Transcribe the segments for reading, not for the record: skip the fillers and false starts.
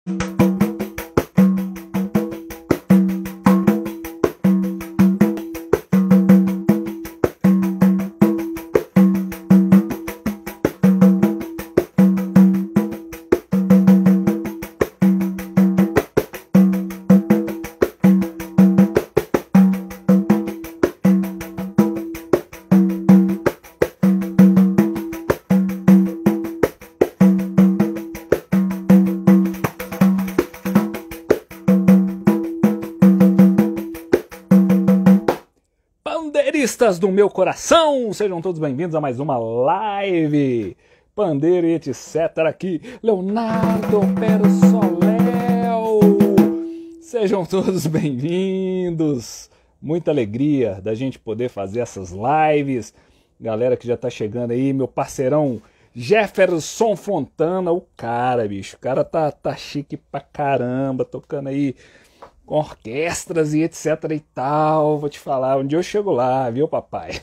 Pandeiristas do meu coração, sejam todos bem-vindos a mais uma live. Pandeiro e etc. Aqui, Leonardo Persoléu. Sejam todos bem-vindos. Muita alegria da gente poder fazer essas lives. Galera que já tá chegando aí, meu parceirão Jefferson Fontana, o cara, bicho. O cara tá chique pra caramba, tocando aí com orquestras e etc e tal. Vou te falar, um dia eu chego lá, viu, papai?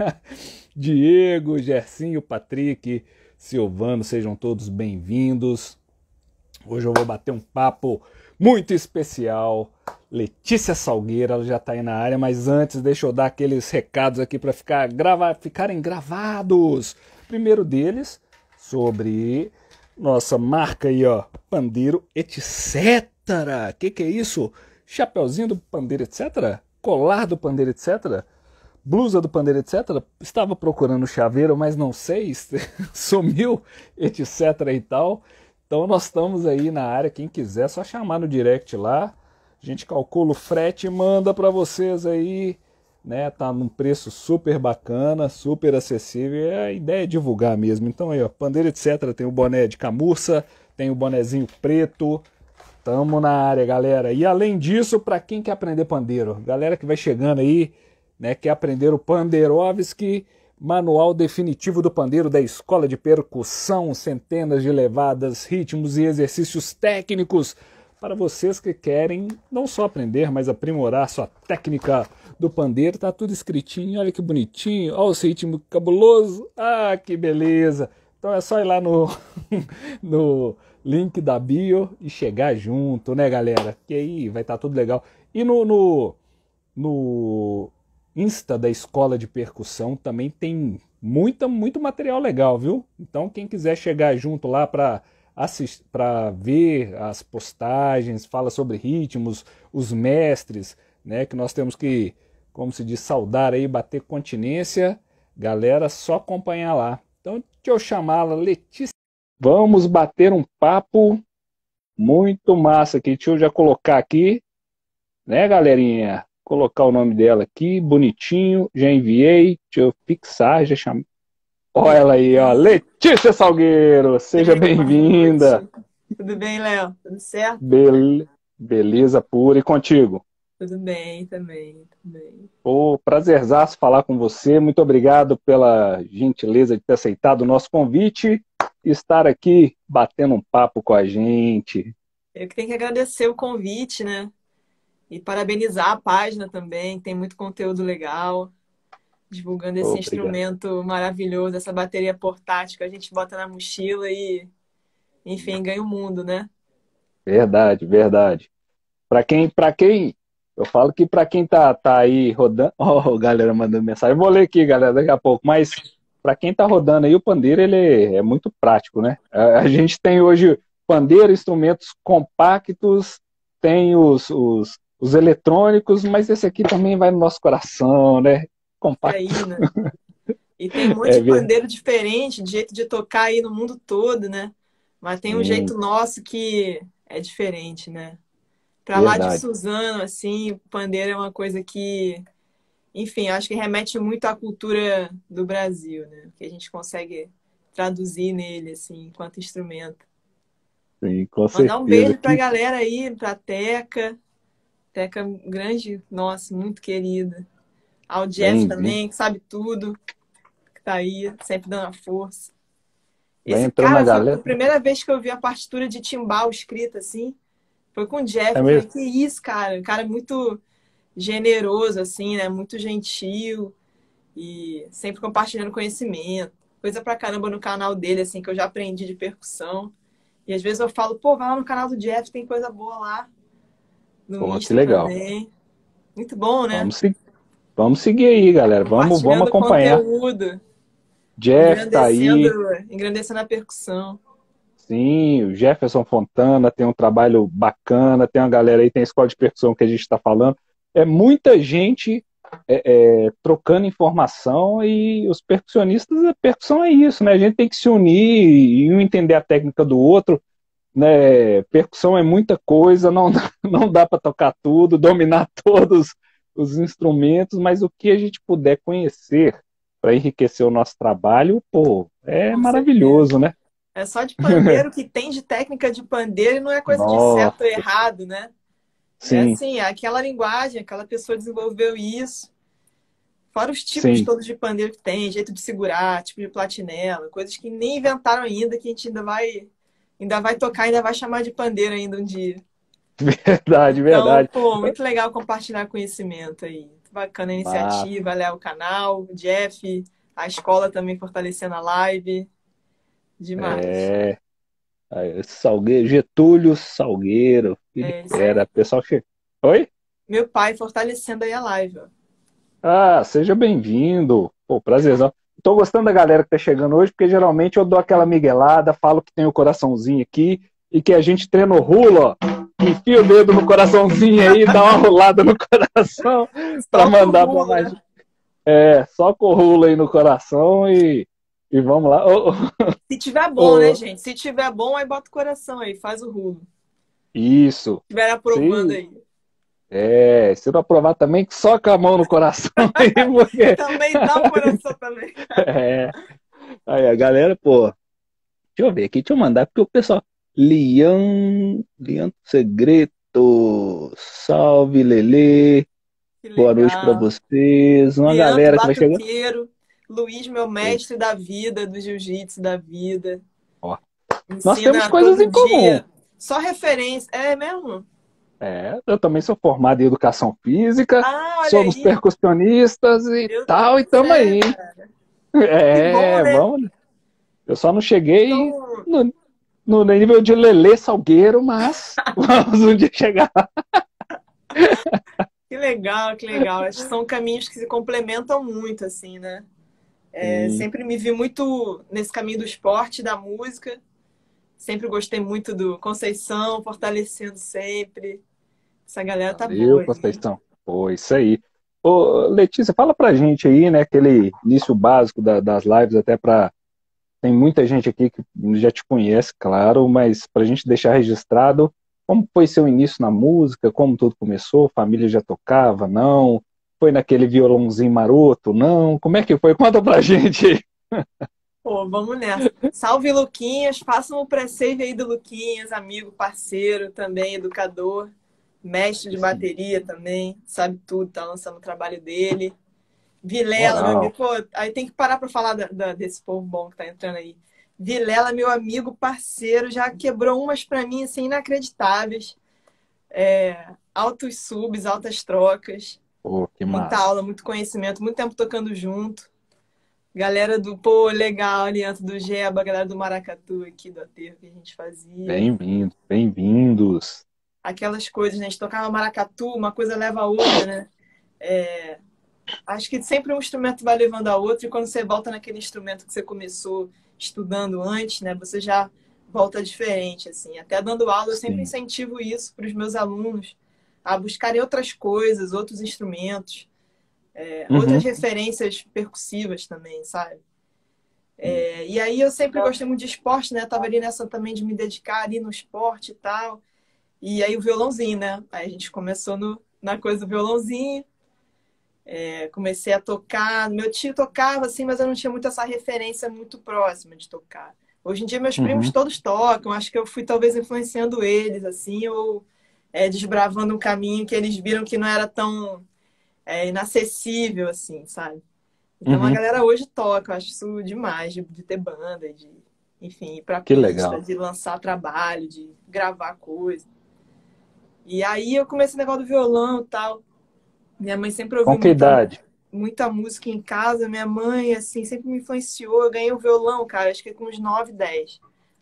Diego, Gersinho, Patrick, Silvano, sejam todos bem-vindos. Hoje eu vou bater um papo muito especial. Letícia Salgueira, ela já tá aí na área, mas antes deixa eu dar aqueles recados aqui para ficarem gravados. Primeiro deles, sobre nossa marca aí, ó, Pandeiro etc. Que é isso? Chapeuzinho do Pandeiro etc? Colar do Pandeiro etc? Blusa do Pandeiro etc? Estava procurando chaveiro, mas não sei, sumiu etc e tal. Então nós estamos aí na área, quem quiser é só chamar no direct lá. A gente calcula o frete e manda para vocês aí, né? Tá num preço super bacana, super acessível. A ideia é divulgar mesmo. Então aí, ó, Pandeiro etc, tem o boné de camurça, tem o bonezinho preto. Tamo na área, galera. E além disso, para quem quer aprender pandeiro, galera que vai chegando aí, né, quer aprender o Pandeirovski, manual definitivo do pandeiro da Escola de Percussão, centenas de levadas, ritmos e exercícios técnicos para vocês que querem não só aprender, mas aprimorar sua técnica do pandeiro. Tá tudo escritinho, olha que bonitinho, olha esse ritmo cabuloso, ah, que beleza. Então é só ir lá no link da bio e chegar junto, né, galera? Que aí vai estar tudo legal. E no Insta da Escola de Percussão também tem muito material legal, viu? Então quem quiser chegar junto lá para ver as postagens, fala sobre ritmos, os mestres, né? Que nós temos que, como se diz, saudar aí, bater continência. Galera, só acompanhar lá. Então, deixa eu chamá-la, Letícia. Vamos bater um papo muito massa aqui. Deixa eu já colocar aqui, né, galerinha? Colocar o nome dela aqui, bonitinho. Já enviei. Deixa eu fixar, já chamei. Olha ela aí, ó. Letícia Salgueiro, seja bem-vinda. Tudo bem, Léo? Tudo certo? Beleza pura. E contigo? Tudo bem também, tudo bem. Pô, prazerzaço falar com você. Muito obrigado pela gentileza de ter aceitado o nosso convite e estar aqui batendo um papo com a gente. Eu que tenho que agradecer o convite, né? E parabenizar a página também, tem muito conteúdo legal, divulgando esse Obrigado. Instrumento maravilhoso, essa bateria portátil que a gente bota na mochila e, enfim, ganha o mundo, né? Verdade, verdade. Para quem, eu falo que para quem tá aí rodando, ó, galera mandando mensagem, eu vou ler aqui, galera, daqui a pouco, mas para quem tá rodando aí, o pandeiro, ele é muito prático, né? A gente tem hoje pandeiro, instrumentos compactos, tem os eletrônicos, mas esse aqui também vai no nosso coração, né? Compacto. Aí, né? E tem um monte de pandeiro diferente, de jeito de tocar aí no mundo todo, né? Mas tem um jeito nosso que é diferente, né? Pra lá de Suzano, assim, o pandeiro é uma coisa que, enfim, acho que remete muito à cultura do Brasil, né? Que a gente consegue traduzir nele, assim, enquanto instrumento. Sim, com certeza. Mandar um beijo pra galera aí, pra Teca. Teca grande, nossa, muito querida. Ao Jeff também, que sabe tudo, que tá aí, sempre dando a força. Esse cara, foi a primeira vez que eu vi a partitura de timbal escrita assim, foi com o Jeff. Eu falei, que isso, cara? Um cara muito generoso, assim, né? Muito gentil e sempre compartilhando conhecimento. Coisa pra caramba no canal dele, assim, que eu já aprendi de percussão. E às vezes eu falo, pô, vai lá no canal do Jeff, tem coisa boa lá. No Pô, que Insta legal. também. Muito bom, né? Vamos, vamos seguir aí, galera. Vamos Compartilhando acompanhar. conteúdo, Jeff tá engrandecendo, aí. engrandecendo a percussão. Sim, o Jefferson Fontana tem um trabalho bacana, tem uma galera aí, tem a escola de percussão que a gente está falando. É muita gente trocando informação e os percussionistas, a percussão é isso, né? A gente tem que se unir e um entender a técnica do outro, né? Percussão é muita coisa, não, não dá para tocar tudo, dominar todos os instrumentos, mas o que a gente puder conhecer para enriquecer o nosso trabalho, pô, é Com certeza. maravilhoso, né? É só de pandeiro que tem de técnica de pandeiro e não é coisa de certo ou Nossa, errado, né? É sim, assim, é aquela linguagem, aquela pessoa desenvolveu isso. Fora os tipos sim, todos de pandeiro que tem, jeito de segurar, tipo de platinela, coisas que nem inventaram ainda, que a gente ainda vai tocar, ainda vai chamar de pandeiro ainda um dia. verdade, Então, verdade. pô, muito legal compartilhar conhecimento aí. Muito bacana a Mas, iniciativa, né? O canal, o Jeff, a escola também fortalecendo a live. Demais. é, Salgueiro, Getúlio Salgueiro, filho É isso era, aí. pessoal che... Oi? Meu pai fortalecendo aí a live, ó. Ah, seja bem-vindo. Pô, prazerzão. Tô gostando da galera que tá chegando hoje, porque geralmente eu dou aquela miguelada, falo que tem o coraçãozinho aqui e que a gente treina o rulo, ó. Enfia o dedo no coraçãozinho aí, dá uma rolada no coração para Só com o mandar para rulo, mais. né? Só com o rulo aí no coração e vamos lá. Se tiver bom, né, Ô, gente? Se tiver bom, aí bota o coração aí, faz o rulo. isso. Se tiver aprovando Se, aí. se não aprovar também, que só com a mão no coração aí, porque. Também dá o coração também. É, aí a galera, pô, deixa eu ver aqui, deixa eu mandar, porque o pessoal. Lian Segredo, salve Lele, Que boa noite pra legal. vocês. Uma Lianto, galera que vai chegando. batuqueiro. Luiz, meu É, mestre da vida, do jiu-jitsu da vida. ó, nós temos Ensina coisas todo em comum. dia. Só referência. É mesmo? Eu também sou formado em educação física, Ah, olha somos aí. percussionistas e Meu tal, e Deus, tamo aí, hein? que bom, né? Vamos. Eu só não cheguei Então, no nível de Lelê Salgueiro, mas vamos um dia chegar. que legal, que legal. Acho que são caminhos que se complementam muito, assim, né? Sim. Sempre me vi muito nesse caminho do esporte, da música. Sempre gostei muito do Conceição, fortalecendo sempre. Essa galera tá Valeu, boa aí. Conceição. Pô, isso aí. Ô, Letícia, fala pra gente aí, né, aquele início básico das lives, até pra. Tem muita gente aqui que já te conhece, claro, mas pra gente deixar registrado, como foi seu início na música, como tudo começou, família já tocava, não? Foi naquele violãozinho maroto, não? Como é que foi? Conta pra gente aí. Pô, vamos nessa. Salve Luquinhas, façam o pré-save aí do Luquinhas, amigo, parceiro, também educador, mestre de Aí sim, bateria também, sabe tudo, tá lançando o trabalho dele. Vilela, meu amigo, moral. pô, aí tem que parar pra falar desse povo bom que tá entrando aí. Vilela, meu amigo, parceiro, já quebrou umas pra mim, assim, inacreditáveis. Altos subs, altas trocas, Pô, que muita massa. aula, muito conhecimento, muito tempo tocando junto. Galera do, pô, legal, Aliança do Geba, galera do Maracatu aqui, do aterro que a gente fazia. Bem-vindos, bem-vindos. Aquelas coisas, né? A gente tocava maracatu, uma coisa leva a outra, né? Acho que sempre um instrumento vai levando a outro, e quando você volta naquele instrumento que você começou estudando antes, né? Você já volta diferente, assim. Até dando aula, eu sempre Sim. incentivo isso para os meus alunos, a buscarem outras coisas, outros instrumentos, outras Uhum. referências percussivas também, sabe? E aí eu sempre gostei muito de esporte, né? Tava ali nessa também de me dedicar ali no esporte e tal. E aí o violãozinho, né? Aí a gente começou na coisa do violãozinho. Comecei a tocar. Meu tio tocava, assim, mas eu não tinha muito essa referência muito próxima de tocar. Hoje em dia meus primos Uhum. todos tocam. Acho que eu fui talvez influenciando eles, assim, ou desbravando um caminho que eles viram que não era tão inacessível, assim, sabe? Então a Uhum. galera hoje toca, eu acho isso demais, de ter banda, de, enfim, ir pra Que pista, legal. de lançar trabalho, de gravar coisa. E aí eu comecei o negócio do violão e tal. Minha mãe sempre Com ouviu que idade? muita música em casa. Minha mãe, assim, sempre me influenciou. Eu ganhei o violão, cara, acho que com uns 9, 10.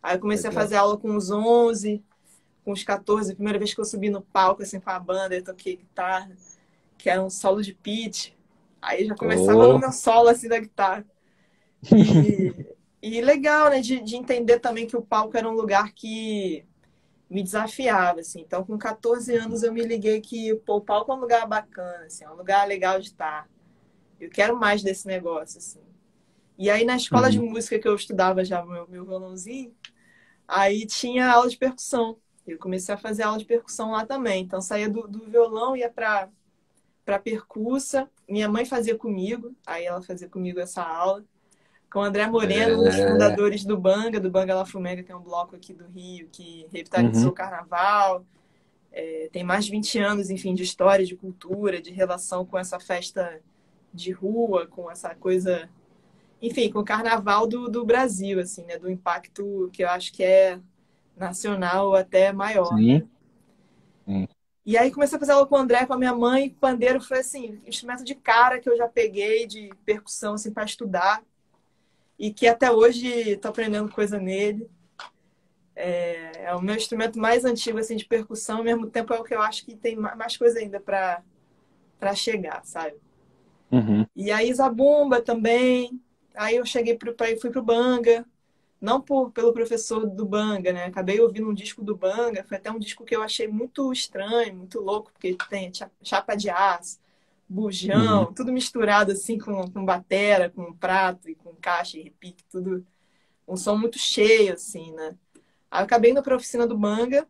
Aí eu comecei a Legal. fazer aula com os 11, com os 14. A primeira vez que eu subi no palco, assim, com a banda, eu toquei guitarra, que era um solo de pitch. Aí eu já começava no Oh. meu solo, assim, da guitarra. E, e legal, né, de entender também que o palco era um lugar que me desafiava, assim. Então, com 14 anos, eu me liguei que, pô, o palco é um lugar bacana, assim, é um lugar legal de estar. Eu quero mais desse negócio, assim. E aí, na escola de Uhum. música que eu estudava já, meu violãozinho, aí tinha aula de percussão. Eu comecei a fazer aula de percussão lá também. Então, saía do violão, ia para percussa. Minha mãe fazia comigo, aí ela fazia comigo essa aula. Com o André Moreno, um dos É. fundadores do Banga La Fumega, que é um bloco aqui do Rio que revitalizou o Uhum. carnaval. Tem mais de 20 anos, enfim, de história, de cultura, de relação com essa festa de rua, com essa coisa, enfim, com o carnaval do Brasil, assim, né? Do impacto que eu acho que é nacional até maior, né? Sim. Sim. E aí comecei a fazer aula com o André, com a minha mãe. Pandeiro foi, assim, instrumento de cara que eu já peguei de percussão, assim, para estudar. E que até hoje estou aprendendo coisa nele. É o meu instrumento mais antigo, assim, de percussão. Ao mesmo tempo é o que eu acho que tem mais coisa ainda para chegar, sabe? Uhum. E aí zabumba também. Aí eu fui pro Banga. Não pelo professor do Banga, né? Acabei ouvindo um disco do Banga. Foi até um disco que eu achei muito estranho, muito louco, porque tem chapa de aço, Uhum. bujão, tudo misturado assim com batera, com prato e com caixa e repique, tudo. Um som muito cheio, assim, né? Aí eu acabei indo pra oficina do Banga.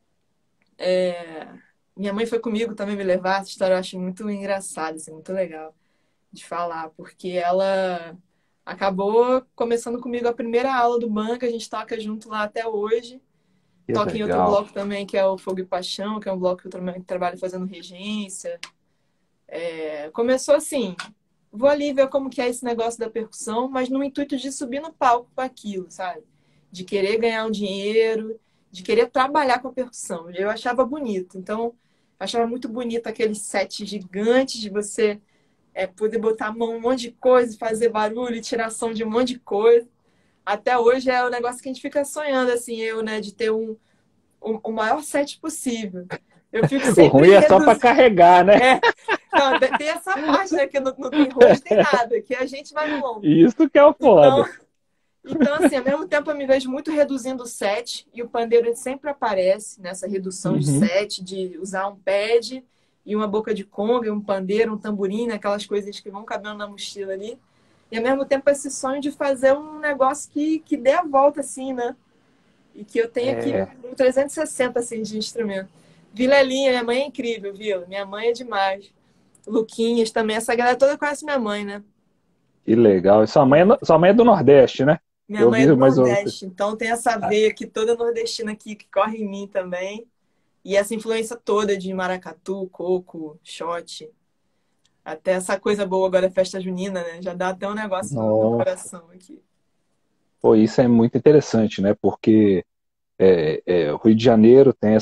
Minha mãe foi comigo também me levar. Essa história eu acho muito engraçada, assim, muito legal de falar, porque ela acabou começando comigo a primeira aula do Banga. A gente toca junto lá até hoje. Que Toca em outro legal. bloco também, que é o Fogo e Paixão, que é um bloco que eu trabalho fazendo regência. Começou assim, vou ali ver como que é esse negócio da percussão, mas no intuito de subir no palco com aquilo, sabe? De querer ganhar um dinheiro, de querer trabalhar com a percussão. Eu achava bonito. Então, eu achava muito bonito aqueles sets gigantes de você poder botar a mão em um monte de coisa, fazer barulho, tirar som de um monte de coisa. Até hoje é o negócio que a gente fica sonhando, assim, eu, né, de ter o maior set possível. Eu fico O sempre ruim é só para reduzindo. carregar, né? É, não, tem essa parte, né, que não tem host, tem nada, que a gente vai no longo. Isso que é o Então, foda. então, assim, ao mesmo tempo eu me vejo muito reduzindo o set, e o pandeiro ele sempre aparece nessa redução de Uhum. set, de usar um pad e uma boca de conga, um pandeiro, um tamborim, né, aquelas coisas que vão cabendo na mochila ali. E ao mesmo tempo esse sonho de fazer um negócio que dê a volta, assim, né? E que eu tenho aqui É, um 360, assim, de instrumento. Vilelinha, minha mãe é incrível, Vila. Minha mãe é demais. Luquinhas também, essa galera toda conhece minha mãe, né? que legal. E sua mãe é do Nordeste, né? Minha Eu mãe é vi, do mas eu... Nordeste, então tem essa veia aqui toda nordestina aqui que corre em mim também. E essa influência toda de maracatu, coco, shot, até essa coisa boa agora, festa junina, né? Já dá até um negócio no Nossa, coração aqui. pô, isso é muito interessante, né? Porque o Rio de Janeiro tem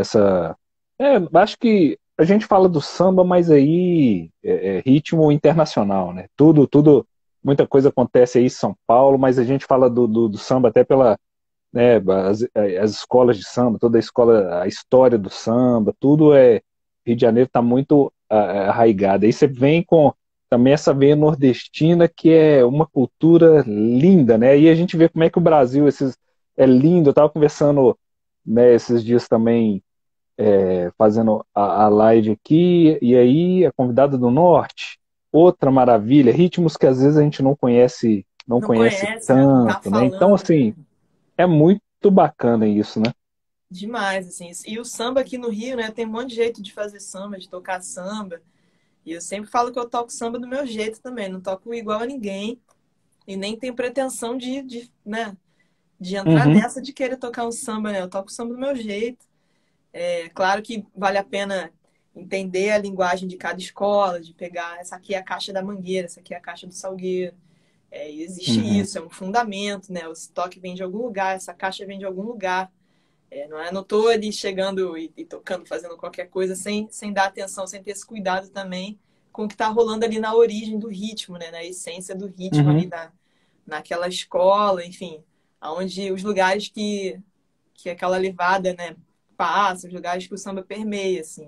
acho que a gente fala do samba, mas aí é ritmo internacional, né? Muita coisa acontece aí em São Paulo, mas a gente fala do samba até pela, né, as escolas de samba, toda a escola, a história do samba, tudo Rio de Janeiro está muito arraigado. Aí você vem com também essa veia nordestina, que é uma cultura linda, né? E a gente vê como é que o Brasil é lindo. Eu estava conversando, né, esses dias também, fazendo a live aqui, e aí a convidada do Norte, outra maravilha, ritmos que às vezes a gente não Não conhece conhece, né? Não tá tanto, né? Então, falando, né? assim, é muito bacana isso, né? Demais, assim. E o samba aqui no Rio, né? Tem um monte de jeito de fazer samba, de tocar samba. E eu sempre falo que eu toco samba do meu jeito também. Não toco igual a ninguém. E nem tenho pretensão né, de entrar Uhum, nessa de querer tocar um samba, né? Eu toco samba do meu jeito. É claro que vale a pena entender a linguagem de cada escola, de pegar essa aqui é a caixa da Mangueira, essa aqui é a caixa do Salgueiro. E existe uhum. isso, é um fundamento, né? O toque vem de algum lugar, essa caixa vem de algum lugar. Não tô ali chegando e tocando, fazendo qualquer coisa sem dar atenção, sem ter esse cuidado também com o que está rolando ali na origem do ritmo, né? Na essência do ritmo ali Uhum. naquela escola, enfim, onde os lugares que aquela levada, né, passa, os lugares que o samba permeia, assim.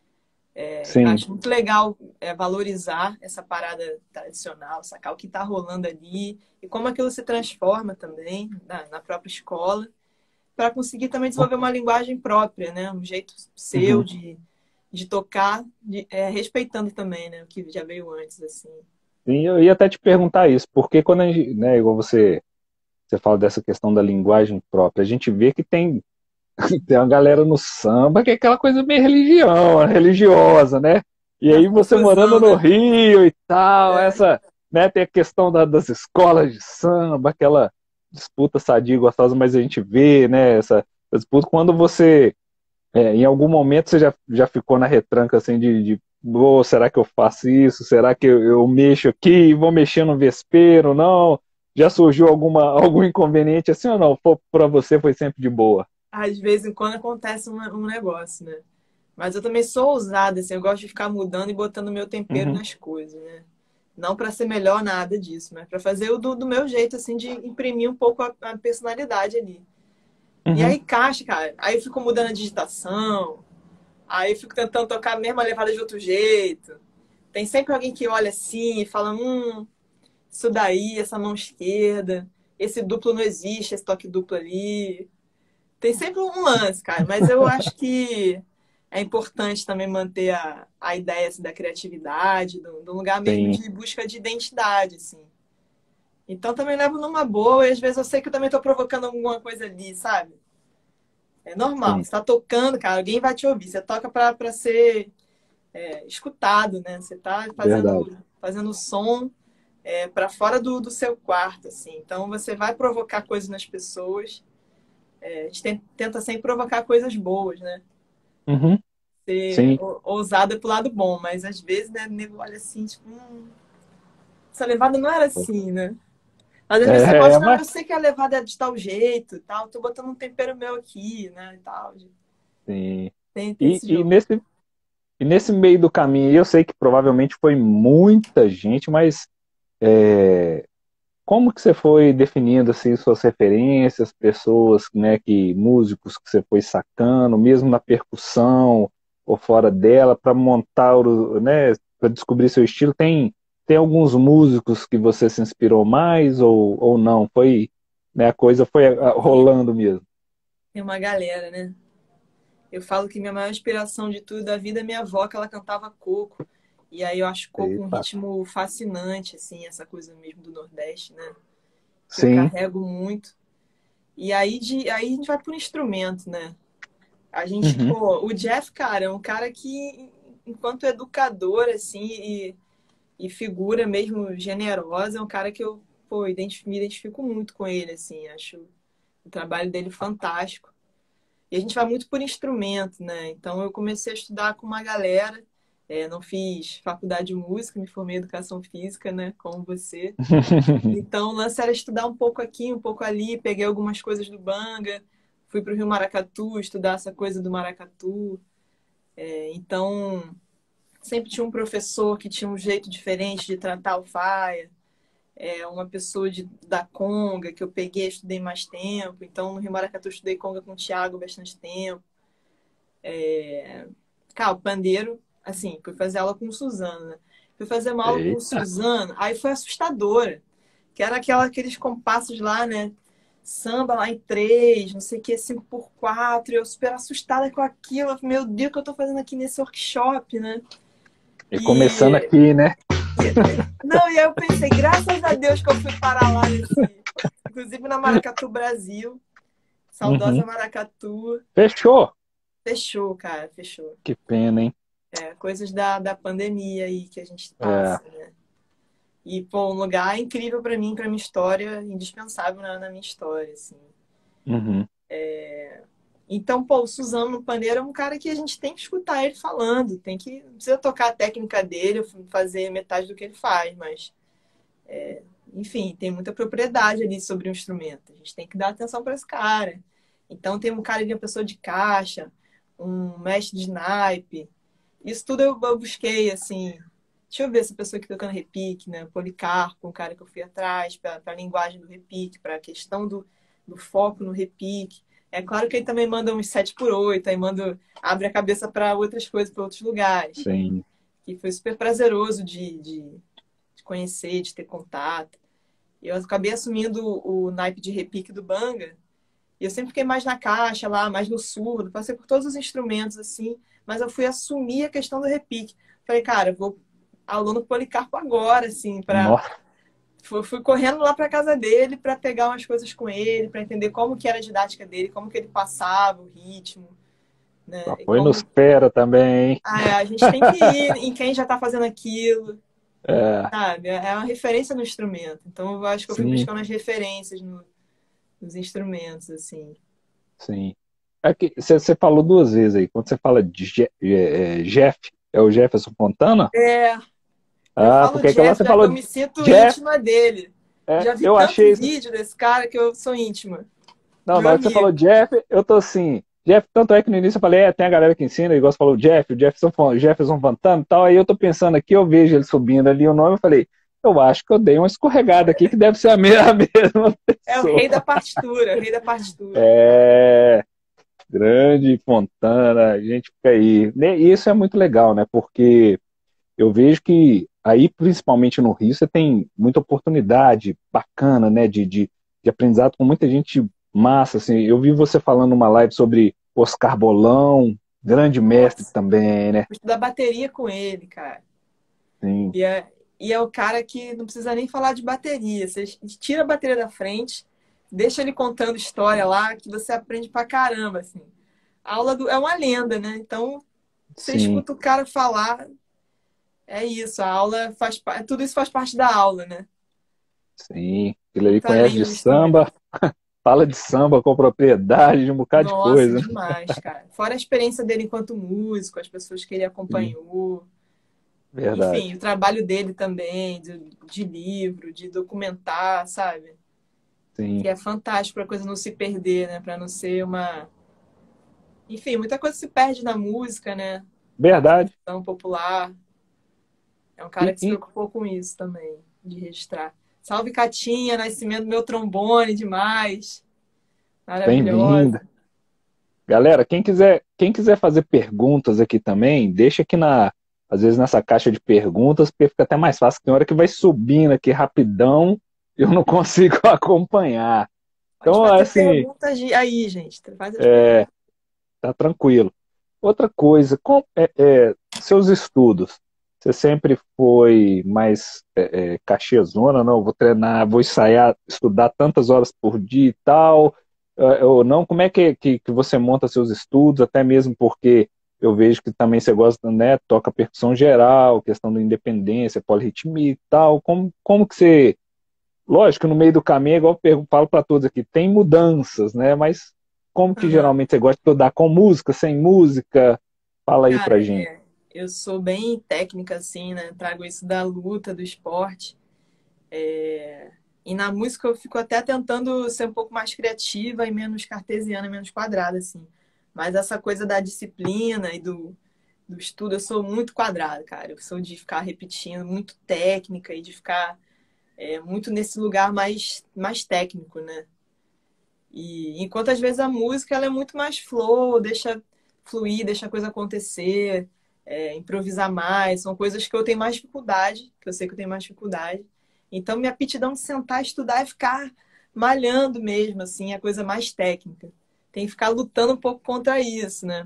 Eu Sim. acho muito legal valorizar essa parada tradicional, sacar o que está rolando ali e como aquilo se transforma também na própria escola, para conseguir também desenvolver uma linguagem própria, né? Um jeito seu Uhum. de tocar, respeitando também, né? O que já veio antes, assim. Sim, eu ia até te perguntar isso, porque quando a gente, né, igual você fala dessa questão da linguagem própria, a gente vê que tem uma galera no samba que é aquela coisa meio religiosa, né? E Uma aí você morando confusão, no né? Rio e tal, É. essa, né, tem a questão das escolas de samba, aquela disputa sadia e gostosa, mas a gente vê, né, essa disputa quando você, em algum momento você já ficou na retranca assim "Ô, será que eu faço isso? Será que eu mexo aqui? Vou mexer no vespeiro? Não? Já surgiu algum inconveniente assim ou não? Para você foi sempre de boa? Às vezes em quando acontece um negócio, né? Mas eu também sou ousada, assim, eu gosto de ficar mudando e botando meu tempero Uhum, nas coisas, né? Não para ser melhor nada disso, mas para fazer o do meu jeito, assim, de imprimir um pouco a personalidade ali. E uhum. aí caixa, cara. Aí eu fico mudando a digitação, aí eu fico tentando tocar a mesma levada de outro jeito. Tem sempre alguém que olha assim e fala, isso daí, essa mão esquerda, esse duplo não existe, esse toque duplo ali. Tem sempre um lance, cara, mas eu acho que é importante também manter a ideia assim, da criatividade, de um lugar mesmo Sim. de busca de identidade, assim. Então também levo numa boa e às vezes eu sei que eu também estou provocando alguma coisa ali, sabe? É normal. Sim, Você tá tocando, cara, alguém vai te ouvir. Você toca para ser escutado, né? Você tá verdade. fazendo som para fora do seu quarto, assim. Então você vai provocar coisas nas pessoas. A gente tenta sempre provocar coisas boas, né? Uhum, Ser sim. ousada pro lado bom, mas às vezes, né, o nego olha assim, tipo, essa levada não era assim, né? Mas às vezes você É, mostra, não, mas eu sei que a levada é de tal jeito e tal, tô botando um tempero meu aqui, né, e tal. sim. Tem E, esse e jogo. nesse, e nesse meio do caminho, eu sei que provavelmente foi muita gente, mas como que você foi definindo assim suas referências, pessoas, né, músicos que você foi sacando, mesmo na percussão ou fora dela, para montar, né, para descobrir seu estilo? Tem alguns músicos que você se inspirou mais ou não? Foi, né, a coisa foi rolando mesmo. Tem uma galera, né? Eu falo que minha maior inspiração de tudo da vida é minha avó, que ela cantava coco. E aí eu acho coco um Eita. ritmo fascinante, assim, essa coisa mesmo do Nordeste, né? Que eu Sim. carrego muito. E aí a gente vai pro instrumento, né? A gente, Uhum. pô, o Jeff, cara, é um cara que, enquanto educador, assim, e figura mesmo generosa, é um cara que eu, pô, me identifico muito com ele, assim, acho o trabalho dele fantástico. E a gente vai muito por instrumento, né? Então eu comecei a estudar com uma galera, não fiz faculdade de música, me formei em educação física, né, como você. Então o lance era estudar um pouco aqui, um pouco ali, peguei algumas coisas do Banga, fui para o Rio Maracatu estudar essa coisa do maracatu. Então sempre tinha um professor que tinha um jeito diferente de tratar o faia, uma pessoa da conga que eu peguei, estudei mais tempo. Então no Rio Maracatu estudei conga com o Thiago bastante tempo. Cara, o pandeiro, assim, fui fazer aula com o Suzano, né? Fui fazer uma aula com o Eita. Suzano, aí foi assustadora, que era aqueles compassos lá, né? Samba lá em três, não sei o que, 5x4, e eu super assustada com aquilo. Meu Deus, o que eu tô fazendo aqui nesse workshop, né? E começando E, aqui, né? não, e aí eu pensei, graças a Deus que eu fui parar lá inclusive na Maracatu Brasil, saudosa Uhum. Maracatu, Fechou. fechou, cara, fechou. Que pena, hein? Coisas da pandemia aí que a gente É. passa, né? E, pô, um lugar incrível para mim, para minha história, indispensável na minha história, assim. Uhum. Então, pô, o Suzano no Pandeiro é um cara que a gente tem que escutar ele falando, não precisa tocar a técnica dele, fazer metade do que ele faz, mas, enfim, tem muita propriedade ali sobre o instrumento. A gente tem que dar atenção para esse cara. Então, tem um cara ali, uma pessoa de caixa, um mestre de naipe. Isso tudo eu busquei, assim. Deixa eu ver essa pessoa que tocando repique, né? Policarpo, um cara que eu fui atrás, para a linguagem do repique, para a questão do foco no repique. É claro que ele também manda uns 7x8, aí abre a cabeça para outras coisas, para outros lugares. Sim. E foi super prazeroso de conhecer, de ter contato. Eu acabei assumindo o naipe de repique do Banga. E eu sempre fiquei mais na caixa lá, mais no surdo, passei por todos os instrumentos, assim, mas eu fui assumir a questão do repique. Falei, cara, eu vou aluno Policarpo agora, assim, Nossa, fui correndo lá para casa dele para pegar umas coisas com ele, para entender como que era a didática dele, como que ele passava o ritmo, né? só E foi nos como fera também, hein? a gente tem que ir em quem já está fazendo aquilo, É, sabe? É uma referência no instrumento. Então eu acho que eu fui sim, buscando as referências nos instrumentos, assim. sim. É que você falou duas vezes aí. Quando você fala de Jeff, é o Jefferson Fontana? É, eu Ah, falo porque aquela Jeff, você já que falou eu me sinto Jeff, íntima dele. Já vi eu tanto achei isso. vídeo desse cara que eu sou íntima. Não, Meu na hora que você falou amigo. Jeff, eu tô assim. Jeff, tanto é que no início eu falei, tem a galera que ensina, igual você falou Jeff, o Jefferson Fontana e tal. Aí eu tô pensando aqui, eu vejo ele subindo ali o nome, eu falei, eu acho que eu dei uma escorregada aqui, que deve ser a mesma É o pessoa. rei da partitura, o rei da partitura. É, grande Fontana, a gente fica aí. E isso é muito legal, né? Porque eu vejo que aí, principalmente no Rio, você tem muita oportunidade bacana, né? De aprendizado com muita gente massa, assim. Eu vi você falando numa live sobre Oscar Bolão, grande mestre Nossa, também, né? vou estudar bateria com ele, cara. Sim, E é o cara que não precisa nem falar de bateria. Você tira a bateria da frente, deixa ele contando história lá, que você aprende pra caramba, assim. É uma lenda, né? Então, você sim, escuta o cara falar, é isso. A aula tudo isso faz parte da aula, né? sim. Ele ali Muito conhece além de do instrumento. samba, fala de samba com propriedade, de um bocado de Nossa, coisa, né? demais, cara. Fora a experiência dele enquanto músico, as pessoas que ele Sim, acompanhou. Enfim, verdade. o trabalho dele também, de livro, de documentar, sabe? Sim, Que é fantástico para a coisa não se perder, né? Para não ser uma. Enfim, muita coisa se perde na música, né? Na verdade. tradição popular. É um cara E, que se e preocupou com isso também, de registrar. Salve Catinha, nascimento do meu trombone, demais. bem-vinda. Maravilhosa. Galera, quem quiser fazer perguntas aqui também, deixa aqui às vezes nessa caixa de perguntas, porque fica até mais fácil. Tem hora que vai subindo aqui rapidão, eu não consigo acompanhar. Pode Então, fazer assim, perguntas aí, gente. Faz as perguntas. tá tranquilo. Outra coisa, seus estudos, você sempre foi mais cachezona, não? Vou treinar, vou ensaiar, estudar tantas horas por dia e tal, ou não? Como é que você monta seus estudos, até mesmo porque eu vejo que também você gosta, né? Toca percussão geral, questão da independência, polirritmia e tal. Como que você. Lógico que no meio do caminho, igual eu falo para todos aqui, tem mudanças, né? Mas como que Aham. geralmente você gosta de estudar com música, sem música? Fala aí Cara, pra gente. eu sou bem técnica, assim, né? Trago isso da luta, do esporte. E na música eu fico até tentando ser um pouco mais criativa e menos cartesiana, menos quadrada, assim. Mas essa coisa da disciplina e do estudo, eu sou muito quadrada, cara. Eu sou de ficar repetindo, muito técnica e de ficar muito nesse lugar mais técnico, né? E enquanto às vezes a música ela é muito mais flow, deixa fluir, deixa a coisa acontecer, improvisar mais, são coisas que eu tenho mais dificuldade, que eu sei que eu tenho mais dificuldade. Então minha aptidão de sentar, estudar é ficar malhando mesmo, assim, é a coisa mais técnica. Tem que ficar lutando um pouco contra isso, né?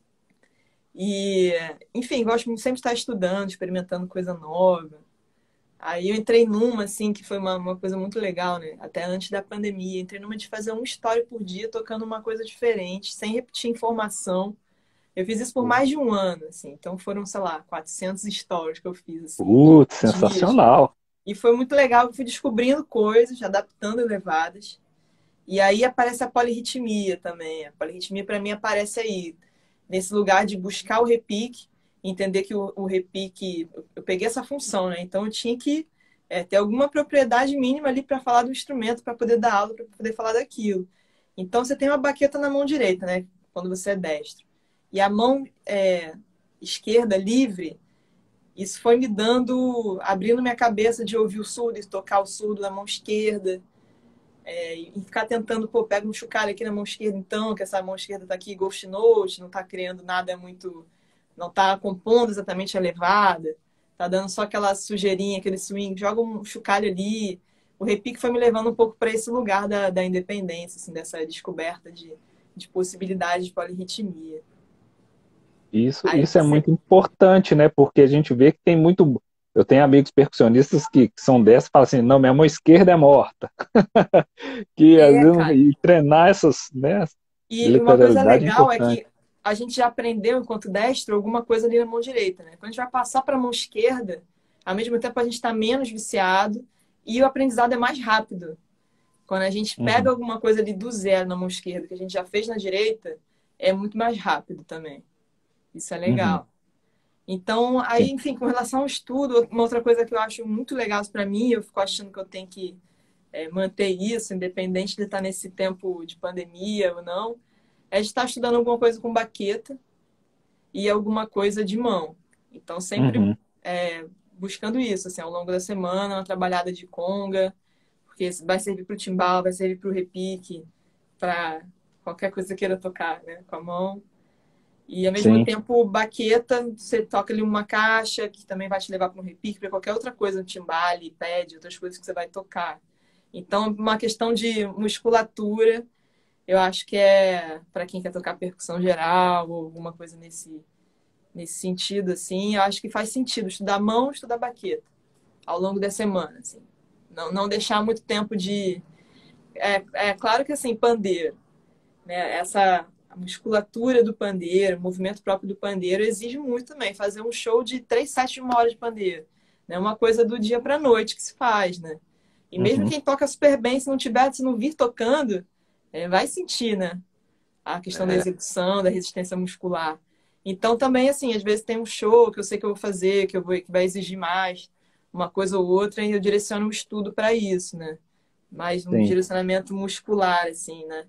E, enfim, gosto muito sempre de estar estudando, experimentando coisa nova. Aí eu entrei numa, assim, que foi uma coisa muito legal, né? Até antes da pandemia. Entrei numa de fazer uma história por dia, tocando uma coisa diferente, sem repetir informação. Eu fiz isso por mais de um ano, assim. Então foram, sei lá, 400 stories que eu fiz, assim, em Putz, dias. sensacional. E foi muito legal, eu fui descobrindo coisas, adaptando elevadas. E aí aparece a polirritmia também. A polirritmia, para mim, aparece aí, nesse lugar de buscar o repique, entender que o repique. Eu peguei essa função, né? Então eu tinha que ter alguma propriedade mínima ali para falar do instrumento, para poder dar aula, para poder falar daquilo. Então você tem uma baqueta na mão direita, né? Quando você é destro. E a mão esquerda livre, isso foi me dando, abrindo minha cabeça de ouvir o surdo e tocar o surdo na mão esquerda. E ficar tentando, pô, pega um chocalho aqui na mão esquerda, então, que essa mão esquerda tá aqui ghost note, não tá criando nada muito, não tá compondo exatamente a levada, tá dando só aquela sujeirinha, aquele swing, joga um chocalho ali. O repique foi me levando um pouco para esse lugar da independência, assim, dessa descoberta de possibilidade de polirritmia. Aí Isso é muito importante, né? Porque a gente vê que tem muito. Eu tenho amigos percussionistas que são dessas e falam assim, não, minha mão esquerda é morta. Que às vezes cara. e treinar essas, né? E uma coisa Literalidade é legal é importante. que a gente já aprendeu, enquanto destro, alguma coisa ali na mão direita, né? Quando a gente vai passar para a mão esquerda, ao mesmo tempo a gente está menos viciado e o aprendizado é mais rápido. Quando a gente pega Uhum, alguma coisa ali do zero na mão esquerda, que a gente já fez na direita, é muito mais rápido também. Isso é uhum, legal. Então, aí, sim. enfim, com relação ao estudo, uma outra coisa que eu acho muito legal para mim, eu fico achando que eu tenho que manter isso, independente de estar nesse tempo de pandemia ou não, é de estar estudando alguma coisa com baqueta e alguma coisa de mão. Então, sempre Uhum, buscando isso, assim, ao longo da semana, uma trabalhada de conga, porque vai servir para o timbal, vai servir para o repique, para qualquer coisa que queira tocar, né, com a mão. E, ao mesmo sim. tempo, baqueta, você toca ali uma caixa, que também vai te levar para um repique, para qualquer outra coisa, um timbale, pad, outras coisas que você vai tocar. Então, uma questão de musculatura, eu acho que é para quem quer tocar percussão geral ou alguma coisa nesse sentido, assim, eu acho que faz sentido estudar mão, estudar baqueta ao longo da semana, assim. Não deixar muito tempo de... É claro que, assim, pandeiro, né? A musculatura do pandeiro, o movimento próprio do pandeiro exige muito também. Fazer um show de 3 sets de 1 hora de pandeiro. É uma coisa do dia para noite que se faz, né? E mesmo Uhum. quem toca super bem, se não vir tocando, vai sentir, né? A questão da É, execução, da resistência muscular. Então, também, assim, às vezes tem um show que eu sei que eu vou fazer, que vai exigir mais uma coisa ou outra, e eu direciono o estudo para isso, né? Mais um sim. direcionamento muscular, assim, né?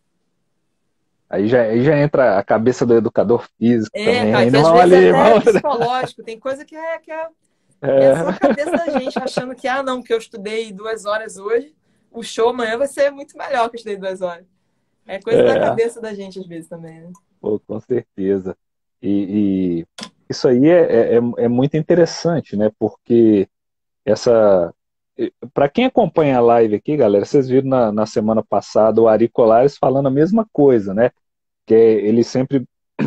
Aí já entra a cabeça do educador físico também. Cara, Aí que não, às vamos vezes é ali, até vamos. psicológico. Tem coisa que é só a cabeça da gente achando que, não, que eu estudei 2 horas hoje, o show amanhã vai ser muito melhor que eu estudei 2 horas. É coisa da É, cabeça da gente, às vezes, também, né? pô, com certeza. E isso aí é muito interessante, né? Porque essa. Para quem acompanha a live aqui, galera, vocês viram na semana passada o Ari Colares falando a mesma coisa, né? Que ele sempre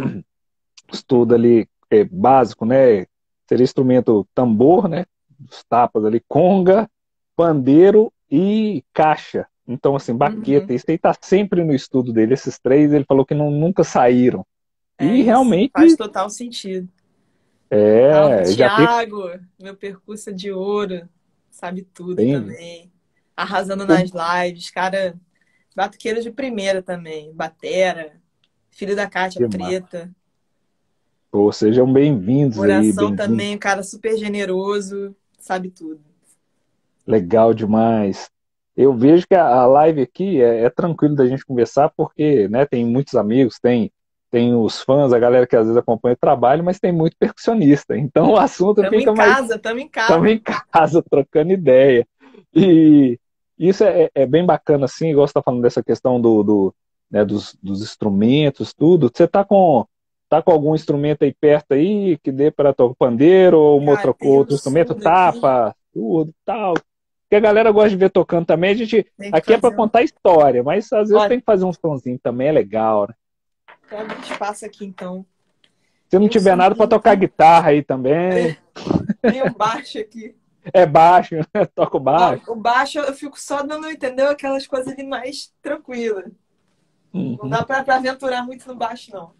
estuda ali básico, né? Seria instrumento tambor, né? Os tapas ali, conga, pandeiro e caixa. Então, assim, Uhum. baqueta, isso aí tá sempre no estudo dele. Esses três, ele falou que nunca saíram. É E isso. Faz realmente total sentido. Salve, já fica Thiago, meu percurso é de ouro. Sabe tudo bem. também. Arrasando o- nas lives. Cara, batuqueiro de primeira também. Batera, filho da Cátia demais. Preta. Pô, sejam bem-vindos aí, Coração bem-vindos. também, um cara super generoso. Sabe tudo. Legal demais. Eu vejo que a live aqui é tranquilo da gente conversar, porque, né, tem muitos amigos, tem os fãs, a galera que às vezes acompanha o trabalho, mas tem muito percussionista. Então o assunto Tamo em fica mais. casa, tamo em Estamos casa. em casa trocando ideia. E isso é bem bacana, assim, igual você está falando dessa questão né, dos instrumentos, tudo. Você tá com algum instrumento aí perto aí que dê para tocar pandeiro ou uma Cara, outra, tem um outro instrumento, surdo aqui. tapa, tudo e tal. Porque a galera gosta de ver tocando também. A gente Tem que aqui é para fazer um. contar história, mas às vezes Olha, tem que fazer um sonzinho também, é legal, né? tem um espaço aqui então. Se não Tem um tiver nada para surdinho tocar aqui. guitarra aí também, Tem um baixo aqui. é baixo, toca o Ó, baixo. o baixo eu fico só dando, entendeu? Aquelas coisas ali mais tranquilas. Não Uhum. dá pra aventurar muito no baixo, não.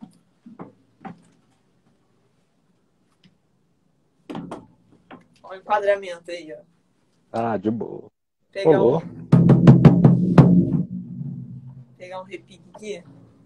Olha o enquadramento aí, ó. Ah, de boa. Pegar Rolou. um, pegar um repique aqui.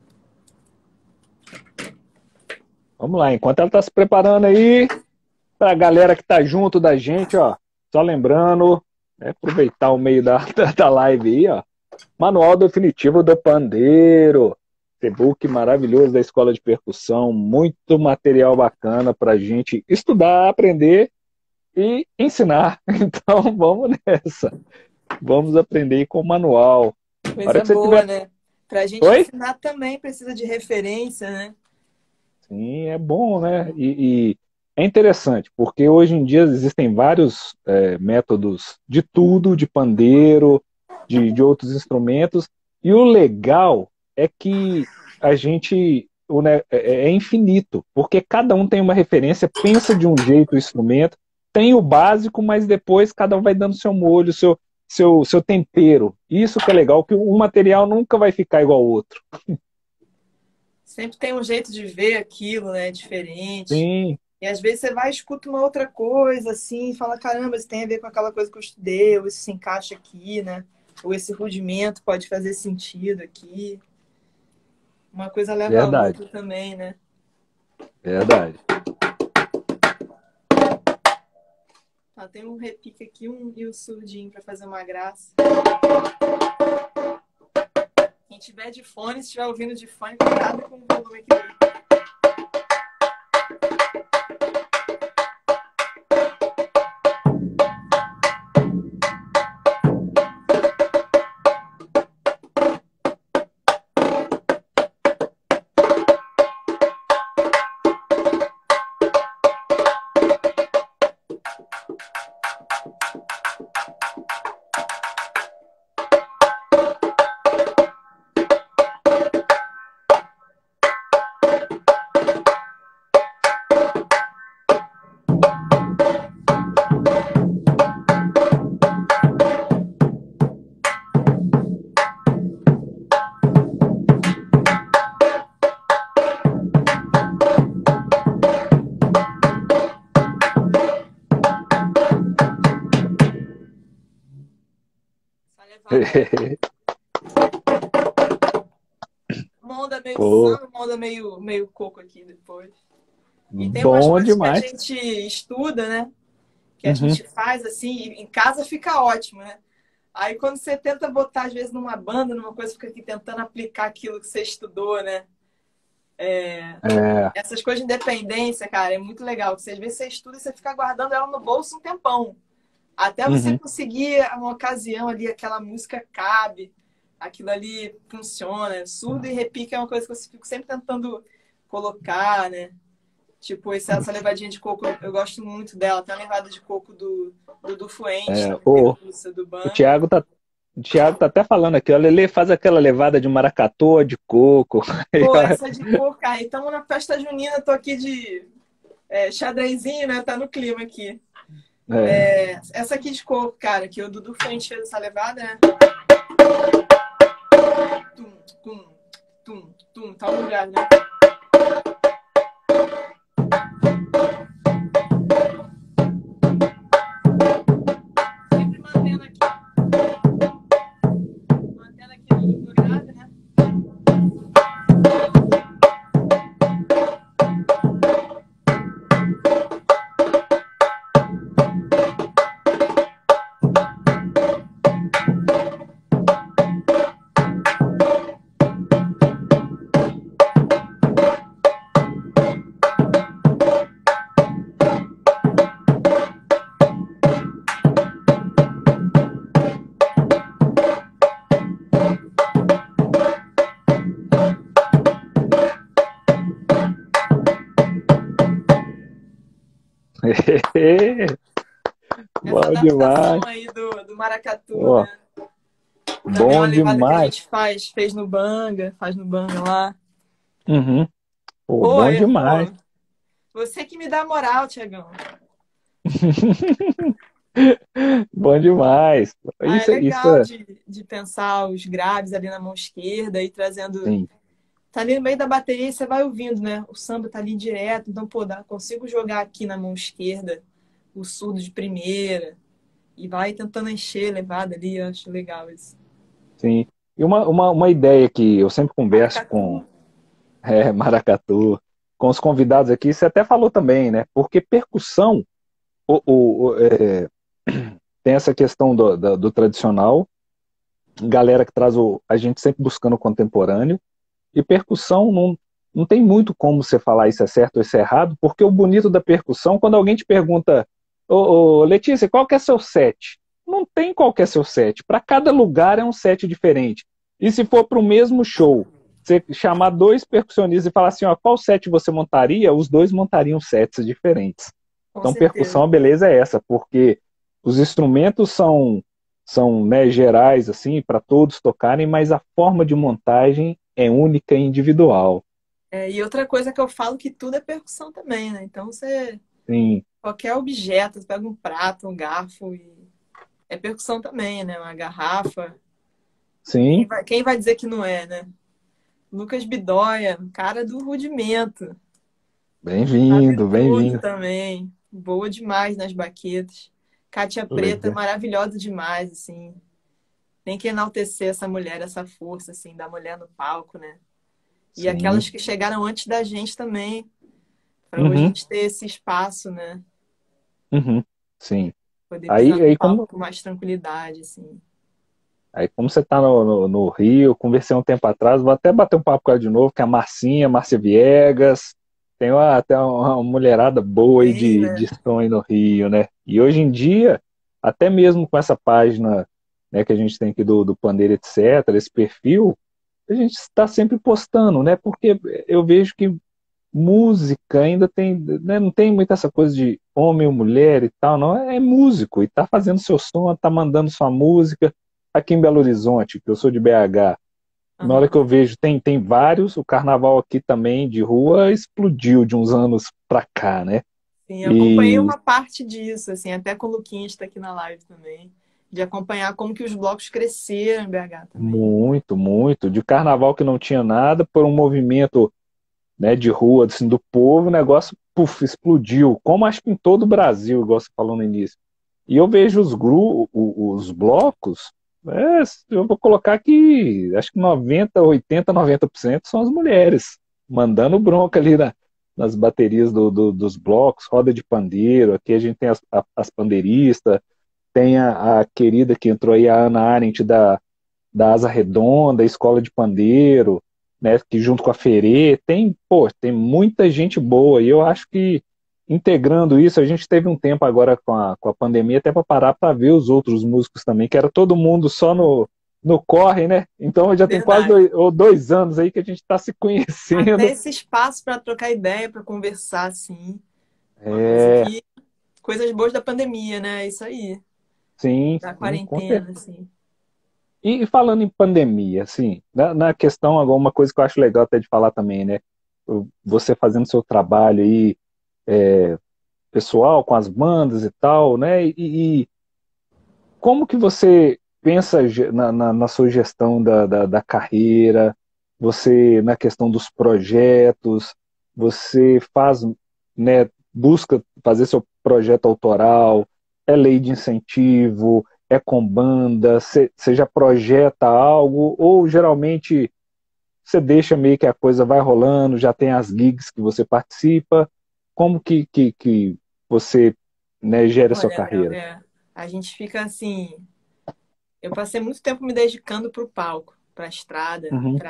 Vamos lá, enquanto ela está se preparando aí, para a galera que tá junto da gente, ó, só lembrando, aproveitar o meio da live aí, ó, Manual Definitivo do Pandeiro, e-book maravilhoso da Escola de Percussão, muito material bacana para a gente estudar, aprender e ensinar. Então, vamos nessa. Vamos aprender com o manual. A hora Coisa que você boa, tiver... né? Pra gente Oi? ensinar também precisa de referência, né? Sim, é bom, né? E é interessante, porque hoje em dia existem vários métodos de tudo, de pandeiro, de outros instrumentos, e o legal é que a gente é infinito, porque cada um tem uma referência, pensa de um jeito o instrumento, tem o básico, mas depois cada um vai dando seu molho, seu tempero. Isso que é legal, que um material nunca vai ficar igual ao outro. Sempre tem um jeito de ver aquilo, né? Diferente. Sim, E às vezes você vai e escuta uma outra coisa, assim, e fala, caramba, isso tem a ver com aquela coisa que eu estudei, ou isso se encaixa aqui, né? Ou esse rudimento pode fazer sentido aqui. Uma coisa leva a verdade, outra também, né? verdade. Ah, tem um repique aqui e o surdinho para fazer uma graça. Quem tiver de fone, se estiver ouvindo de fone, cuidado com o volume aqui. Essa levada, uma onda meio Pô, samba, uma onda meio coco aqui depois. E tem umas bom coisas que a demais. gente estuda, né? Que a Uhum. gente faz assim, e em casa fica ótimo, né? Aí quando você tenta botar, às vezes, numa banda, numa coisa, fica aqui tentando aplicar aquilo que você estudou, né? É, Essas coisas de independência, cara, é muito legal. Porque às vezes você estuda e você fica guardando ela no bolso um tempão. Até você uhum. conseguir uma ocasião ali, aquela música cabe, aquilo ali funciona. Surdo e repique é uma coisa que eu fico sempre tentando colocar, né? Tipo, essa levadinha de coco, eu gosto muito dela. Tem a levada de coco do Fluente, É, também, que eu uso, do o Banga. Thiago tá até falando aqui, ó, Lele faz aquela levada de maracatu de coco. Aí, Pô, ó, essa de coco, aí estamos na festa junina, tô aqui de xadrezinho, né? Tá no clima aqui. é. Essa aqui de coco, cara, que o Dudu Fluente fez essa levada, né? Tum, tum, tum, tum, tá um lugar, né? Sempre mantendo aqui no grave, né? Essa Bom demais. adaptação aí do maracatu, Pô, né? Também é uma bom levada que a demais. gente fez no Banga, faz no Banga lá. Uhum. Pô, Pô, bom demais. pô, você que me dá moral, Tiagão. Bom demais. Ah, é Isso legal é. de pensar os graves ali na mão esquerda e trazendo. Sim. Tá ali no meio da bateria e você vai ouvindo, né? O samba tá ali direto, então, pô, consigo jogar aqui na mão esquerda o surdo de primeira e vai tentando encher a levada ali, eu acho legal isso. Sim. E uma ideia que eu sempre converso com Maracatu, maracatu, com os convidados aqui, você até falou também, né? Porque percussão tem essa questão do tradicional, galera que traz a gente sempre buscando o contemporâneo, e percussão não tem muito como você falar isso é certo ou isso é errado, porque o bonito da percussão, quando alguém te pergunta, ô Letícia, qual que é seu set? não tem qual que é seu set. Para cada lugar é um set diferente. E se for para o mesmo show, você chamar dois percussionistas e falar assim, ó, qual set você montaria? Os dois montariam sets diferentes. Com Então, percussão, certeza. a beleza é essa, porque os instrumentos são, né, gerais, assim, para todos tocarem, mas a forma de montagem é única e individual. E outra coisa que eu falo que tudo é percussão também, né? Então você, Sim, qualquer objeto, você pega um prato, um garfo e é percussão também, né? Uma garrafa. sim, Quem vai dizer que não é, né? Lucas Bidóia, cara do rudimento. Sabe bem-vindo, tudo bem-vindo. também. Boa demais nas baquetas. Cátia Preta, Legal. maravilhosa demais, assim. Tem que enaltecer essa mulher, essa força, assim, da mulher no palco, né? E aquelas Sim. que chegaram antes da gente também, para hoje a Uhum, gente ter esse espaço, né? uhum, sim. Poder pisar Aí, no aí palco como, com mais tranquilidade, assim. aí como você está no Rio, eu conversei um tempo atrás, vou até bater um papo com ela de novo, que é a Marcinha, Márcia Viegas, tem até uma mulherada boa aí Tem, de né? som aí no Rio, né? E hoje em dia, até mesmo com essa página, né, que a gente tem aqui do Pandeiro, etc., esse perfil, a gente está sempre postando, né? Porque eu vejo que música ainda tem, né, não tem muita essa coisa de homem ou mulher e tal, não, é músico e tá fazendo seu som, tá mandando sua música aqui em Belo Horizonte, que eu sou de BH. Na hora que Aham. eu vejo, tem vários, o carnaval aqui também de rua explodiu de uns anos pra cá, né? Sim, eu acompanhei E uma parte disso, assim, até com o Luquinhas está aqui na live também, de acompanhar como que os blocos cresceram em BH também. muito, muito, de carnaval que não tinha nada, por um movimento, né, de rua, assim, do povo, o negócio, puf, explodiu, como acho que em todo o Brasil, igual você falou no início. E eu vejo os blocos, eu vou colocar que acho que 90, 80, 90% são as mulheres, mandando bronca ali nas baterias dos blocos, roda de pandeiro, aqui a gente tem as pandeiristas, tem a querida que entrou aí, a Ana Arendt da Asa Redonda, Escola de Pandeiro, né, que junto com a Ferê, tem muita gente boa, e eu acho que integrando isso, a gente teve um tempo agora com a pandemia até para parar para ver os outros músicos também, que era todo mundo só no corre, né? Então já tem quase Verdade. 2 anos aí que a gente está se Até conhecendo. esse espaço para trocar ideia, para conversar, assim, uma coisa É, que, coisas boas da pandemia, né? Isso aí, sim, da sim, com quarentena, certeza. assim. E falando em pandemia, assim, na questão, alguma coisa que eu acho legal até de falar também, né? Você fazendo seu trabalho aí, pessoal, com as bandas e tal, né? E como que você pensa na sua gestão da carreira, você na questão dos projetos, você faz, né, busca fazer seu projeto autoral, é lei de incentivo, é com banda, você já projeta algo, ou geralmente você deixa meio que a coisa vai rolando, já tem as gigs que você participa, como que você, né, gera a sua Olha, Léo, carreira? a gente fica assim. Eu passei muito tempo me dedicando pro palco, pra estrada, Uhum,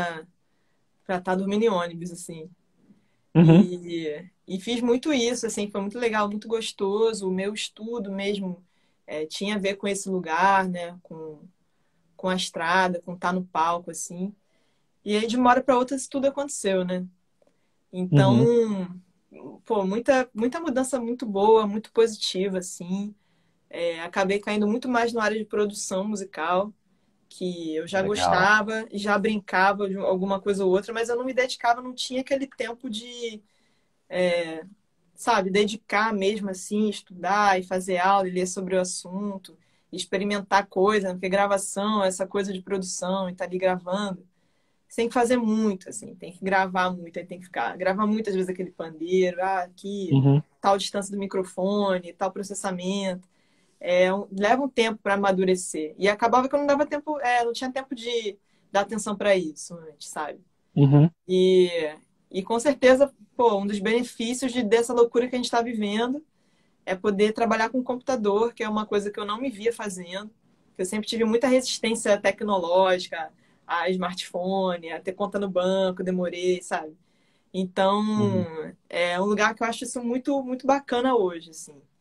pra estar dormindo em ônibus, assim. uhum, E fiz muito isso, assim, foi muito legal, muito gostoso. O meu estudo mesmo tinha a ver com esse lugar, né? Com a estrada, com estar no palco, assim. E aí, de uma hora para outra, isso tudo aconteceu, né? Então, uhum. pô, muita mudança muito boa, muito positiva, assim. Acabei caindo muito mais na área de produção musical, que eu já Legal. gostava e já brincava de alguma coisa ou outra, mas eu não me dedicava, não tinha aquele tempo de, sabe, dedicar mesmo assim, estudar e fazer aula e ler sobre o assunto, experimentar coisa, né? Porque gravação, essa coisa de produção e estar ali gravando, você tem que fazer muito, assim, tem que gravar muito, aí tem que ficar, gravar muitas vezes aquele pandeiro, aqui, Uhum, tal distância do microfone, tal processamento. Leva um tempo para amadurecer. E acabava que eu não dava tempo, não tinha tempo de dar atenção para isso antes, sabe? uhum, E, e com certeza, pô, um dos benefícios dessa loucura que a gente está vivendo é poder trabalhar com computador, que é uma coisa que eu não me via fazendo. Eu sempre tive muita resistência tecnológica, a smartphone, a ter conta no banco, demorei, sabe? Então, uhum. é um lugar que eu acho isso muito, muito bacana hoje, assim.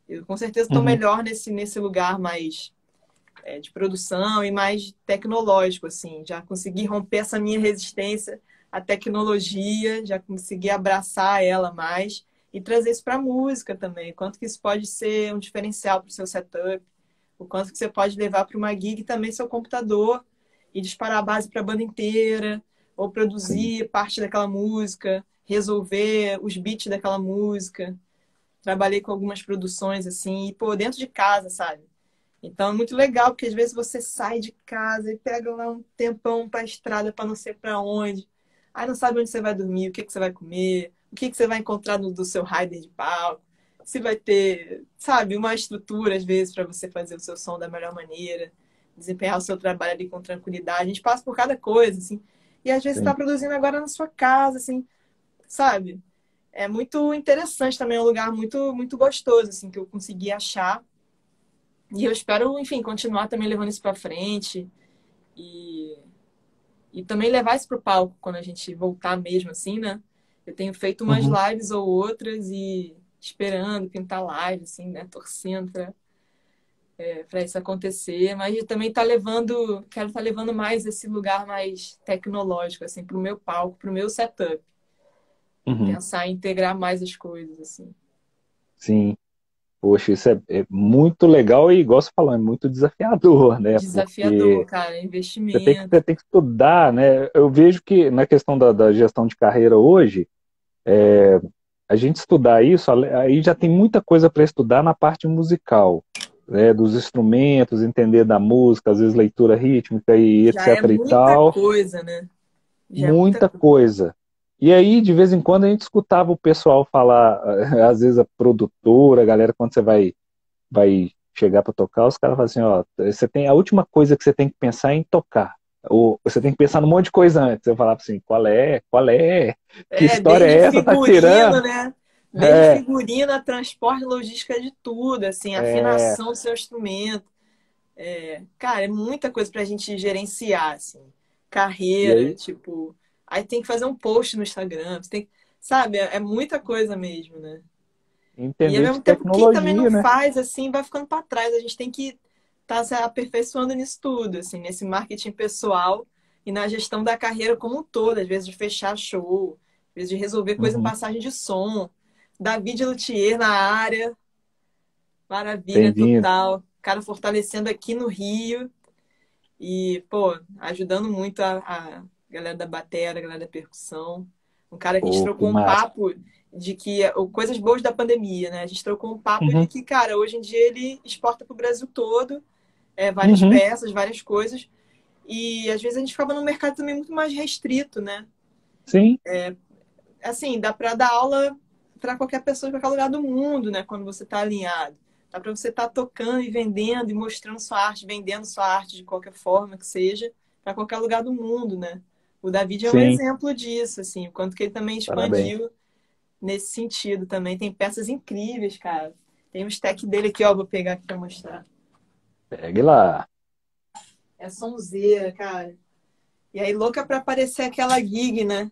Eu com certeza estou Uhum. melhor nesse lugar mais de produção e mais tecnológico, assim. Já consegui romper essa minha resistência à tecnologia, já consegui abraçar ela mais e trazer isso para a música também. Quanto que isso pode ser um diferencial para o seu setup, o quanto que você pode levar para uma gig também seu computador e disparar a base para a banda inteira, ou Sim. produzir parte daquela música, resolver os beats daquela música. Trabalhei com algumas produções assim, e pô, dentro de casa, sabe? Então é muito legal, porque às vezes você sai de casa e pega lá um tempão para a estrada para não sei para onde. Aí não sabe onde você vai dormir, o que que você vai comer, o que que você vai encontrar no do seu rider de palco. Se vai ter, sabe, uma estrutura às vezes para você fazer o seu som da melhor maneira, desempenhar o seu trabalho ali com tranquilidade. A gente passa por cada coisa, assim. E às vezes você está Sim. produzindo agora na sua casa, assim, sabe? É muito interessante também, é um lugar muito gostoso, assim, que eu consegui achar. E eu espero, enfim, continuar também levando isso para frente e, e também levar isso pro palco quando a gente voltar mesmo, assim, né? Eu tenho feito umas Uhum. lives ou outras e esperando pintar live, assim, né? Torcendo para isso acontecer, mas eu também quero estar levando mais esse lugar mais tecnológico, assim, pro meu palco, pro meu setup. Uhum. Pensar em integrar mais as coisas, assim. Sim. Poxa, isso é muito legal e, igual você falou, é muito desafiador, né? Desafiador, Porque cara, você tem que, investimento. você tem que estudar, né? Eu vejo que na questão da gestão de carreira hoje, a gente estudar isso, aí já tem muita coisa para estudar na parte musical, né? Dos instrumentos, entender da música, às vezes leitura rítmica e Já é etc e muita tal, coisa, né? Já é muita muita coisa. coisa. E aí, de vez em quando, a gente escutava o pessoal falar, às vezes a produtora, a galera, quando você vai chegar para tocar, os caras falam assim, ó, você tem a última coisa que você tem que pensar é em tocar. Ou você tem que pensar num monte de coisa antes. Eu falava assim, qual é? Qual é? Que É, história desde é essa? Tá figurino, tirando? né? Desde É, figurino, a transporte, logística de tudo, assim, é, afinação do seu instrumento. Cara, é muita coisa pra gente gerenciar, assim. e Carreira, aí, tipo, aí tem que fazer um post no Instagram, você tem, sabe, é muita coisa mesmo, né? E ao entender de mesmo tempo, quem também não tecnologia, né? faz, assim, vai ficando para trás. A gente tem que estar se aperfeiçoando nisso tudo, assim, nesse marketing pessoal e na gestão da carreira como um todo, às vezes de fechar show, às vezes de resolver coisa em Uhum, passagem de som. David Luthier na área, maravilha bem-vindo. total. Cara fortalecendo aqui no Rio e, pô, ajudando muito a galera da bateria, a galera da percussão. Um cara que a gente Pô, que trocou um massa. papo de que coisas boas da pandemia, né? A gente trocou um papo de Uhum, que, cara, hoje em dia ele exporta para o Brasil todo, várias uhum, peças, várias coisas. E às vezes a gente ficava num mercado também muito mais restrito, né? sim, Assim, dá para dar aula para qualquer pessoa de qualquer lugar do mundo, né? Quando você está alinhado. Dá para você estar tocando e vendendo e mostrando sua arte, vendendo sua arte de qualquer forma que seja, para qualquer lugar do mundo, né? O David é um sim, exemplo disso, assim, o quanto que ele também parabéns. expandiu nesse sentido também. Tem peças incríveis, cara. Tem um stack dele aqui, ó, vou pegar aqui para mostrar. Pegue lá. É sonzeira, cara. E aí, louca para aparecer aquela gig, né?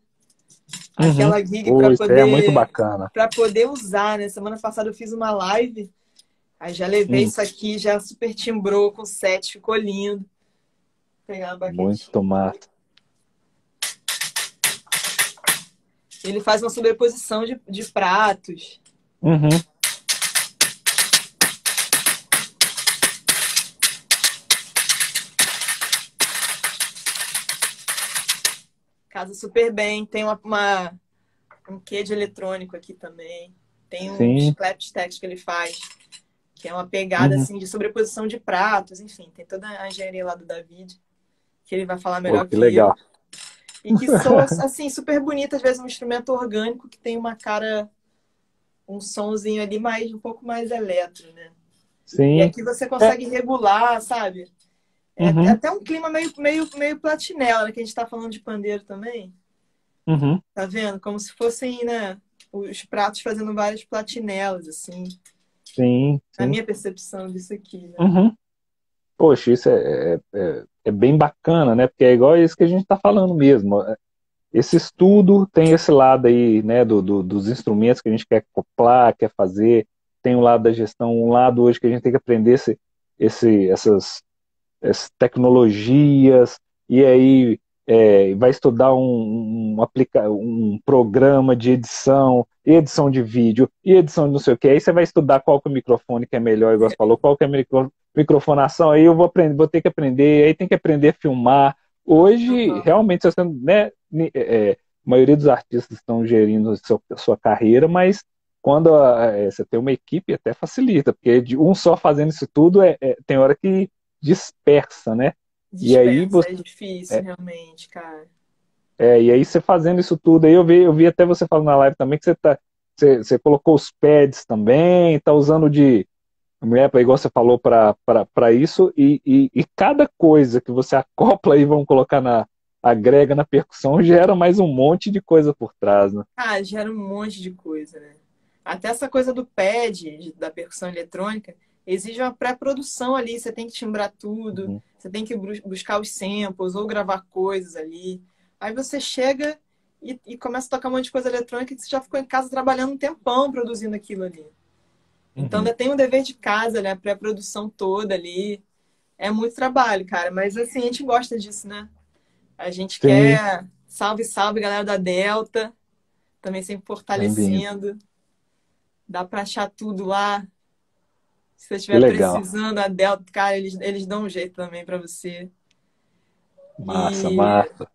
Uhum. Aquela gig Pô, isso aí é muito bacana. para poder usar, né? Semana passada eu fiz uma live, aí já levei Hum, isso aqui, já super timbrou com set, ficou lindo. Vou pegar uma baquetinha muito aqui. massa. Ele faz uma sobreposição de pratos. Uhum. Casa super bem. Tem um quê de eletrônico aqui também. Tem uns Sim. clapstacks que ele faz, que é uma pegada Uhum. assim de sobreposição de pratos, enfim, tem toda a engenharia lá do David, que ele vai falar Pô, melhor que que eu. legal. E que soa assim super bonito, às vezes um instrumento orgânico que tem uma cara, um sonzinho ali mais um pouco mais eletro, né? E Sim. aqui você É. consegue regular, sabe? É Uhum. até um clima meio platinela, né? Que a gente tá falando de pandeiro também. Uhum. Tá vendo? Como se fossem, né? Os pratos fazendo várias platinelas, assim. Sim, Na sim. minha percepção disso aqui, né? Uhum. Poxa, isso é bem bacana, né? Porque é igual isso que a gente está falando mesmo. Esse estudo tem esse lado aí, né, dos instrumentos que a gente quer acoplar, quer fazer. tem um lado da gestão, um lado hoje que a gente tem que aprender essas tecnologias, e aí vai estudar um programa de edição, edição de vídeo, e edição de não sei o que, aí você vai estudar qual que é o microfone que é melhor, igual você falou, qual que é a microfonação, aí eu vou ter que aprender, aí tem que aprender a filmar. Hoje, Uhum. realmente, você, né, a maioria dos artistas estão gerindo a sua carreira, mas quando você tem uma equipe, até facilita, porque de um só fazendo isso tudo, tem hora que dispersa, né? E aí Dispersa, você, é difícil, realmente, cara. e aí você fazendo isso tudo, aí eu vi até você falando na live também que você colocou os pads também, tá usando de mulher, igual você falou, para isso, e cada coisa que você acopla aí, vamos colocar agrega na percussão, gera mais um monte de coisa por trás, né? Ah, gera um monte de coisa, né? Até essa coisa do pad, da percussão eletrônica, exige uma pré-produção ali. Você tem que timbrar tudo, Uhum. você tem que buscar os samples ou gravar coisas ali. Aí você chega e começa a tocar um monte de coisa eletrônica que você já ficou em casa trabalhando um tempão produzindo aquilo ali. Então Uhum. ainda tem um dever de casa, né? A pré-produção toda ali. É muito trabalho, cara. Mas assim, a gente gosta disso, né? A gente Sim, quer. Salve, salve, galera da Delta. Também sempre bem-vindo. fortalecendo. Dá pra achar tudo lá. Se você Que estiver legal. precisando, a Delta, cara, eles dão um jeito também pra você. Massa, E, massa.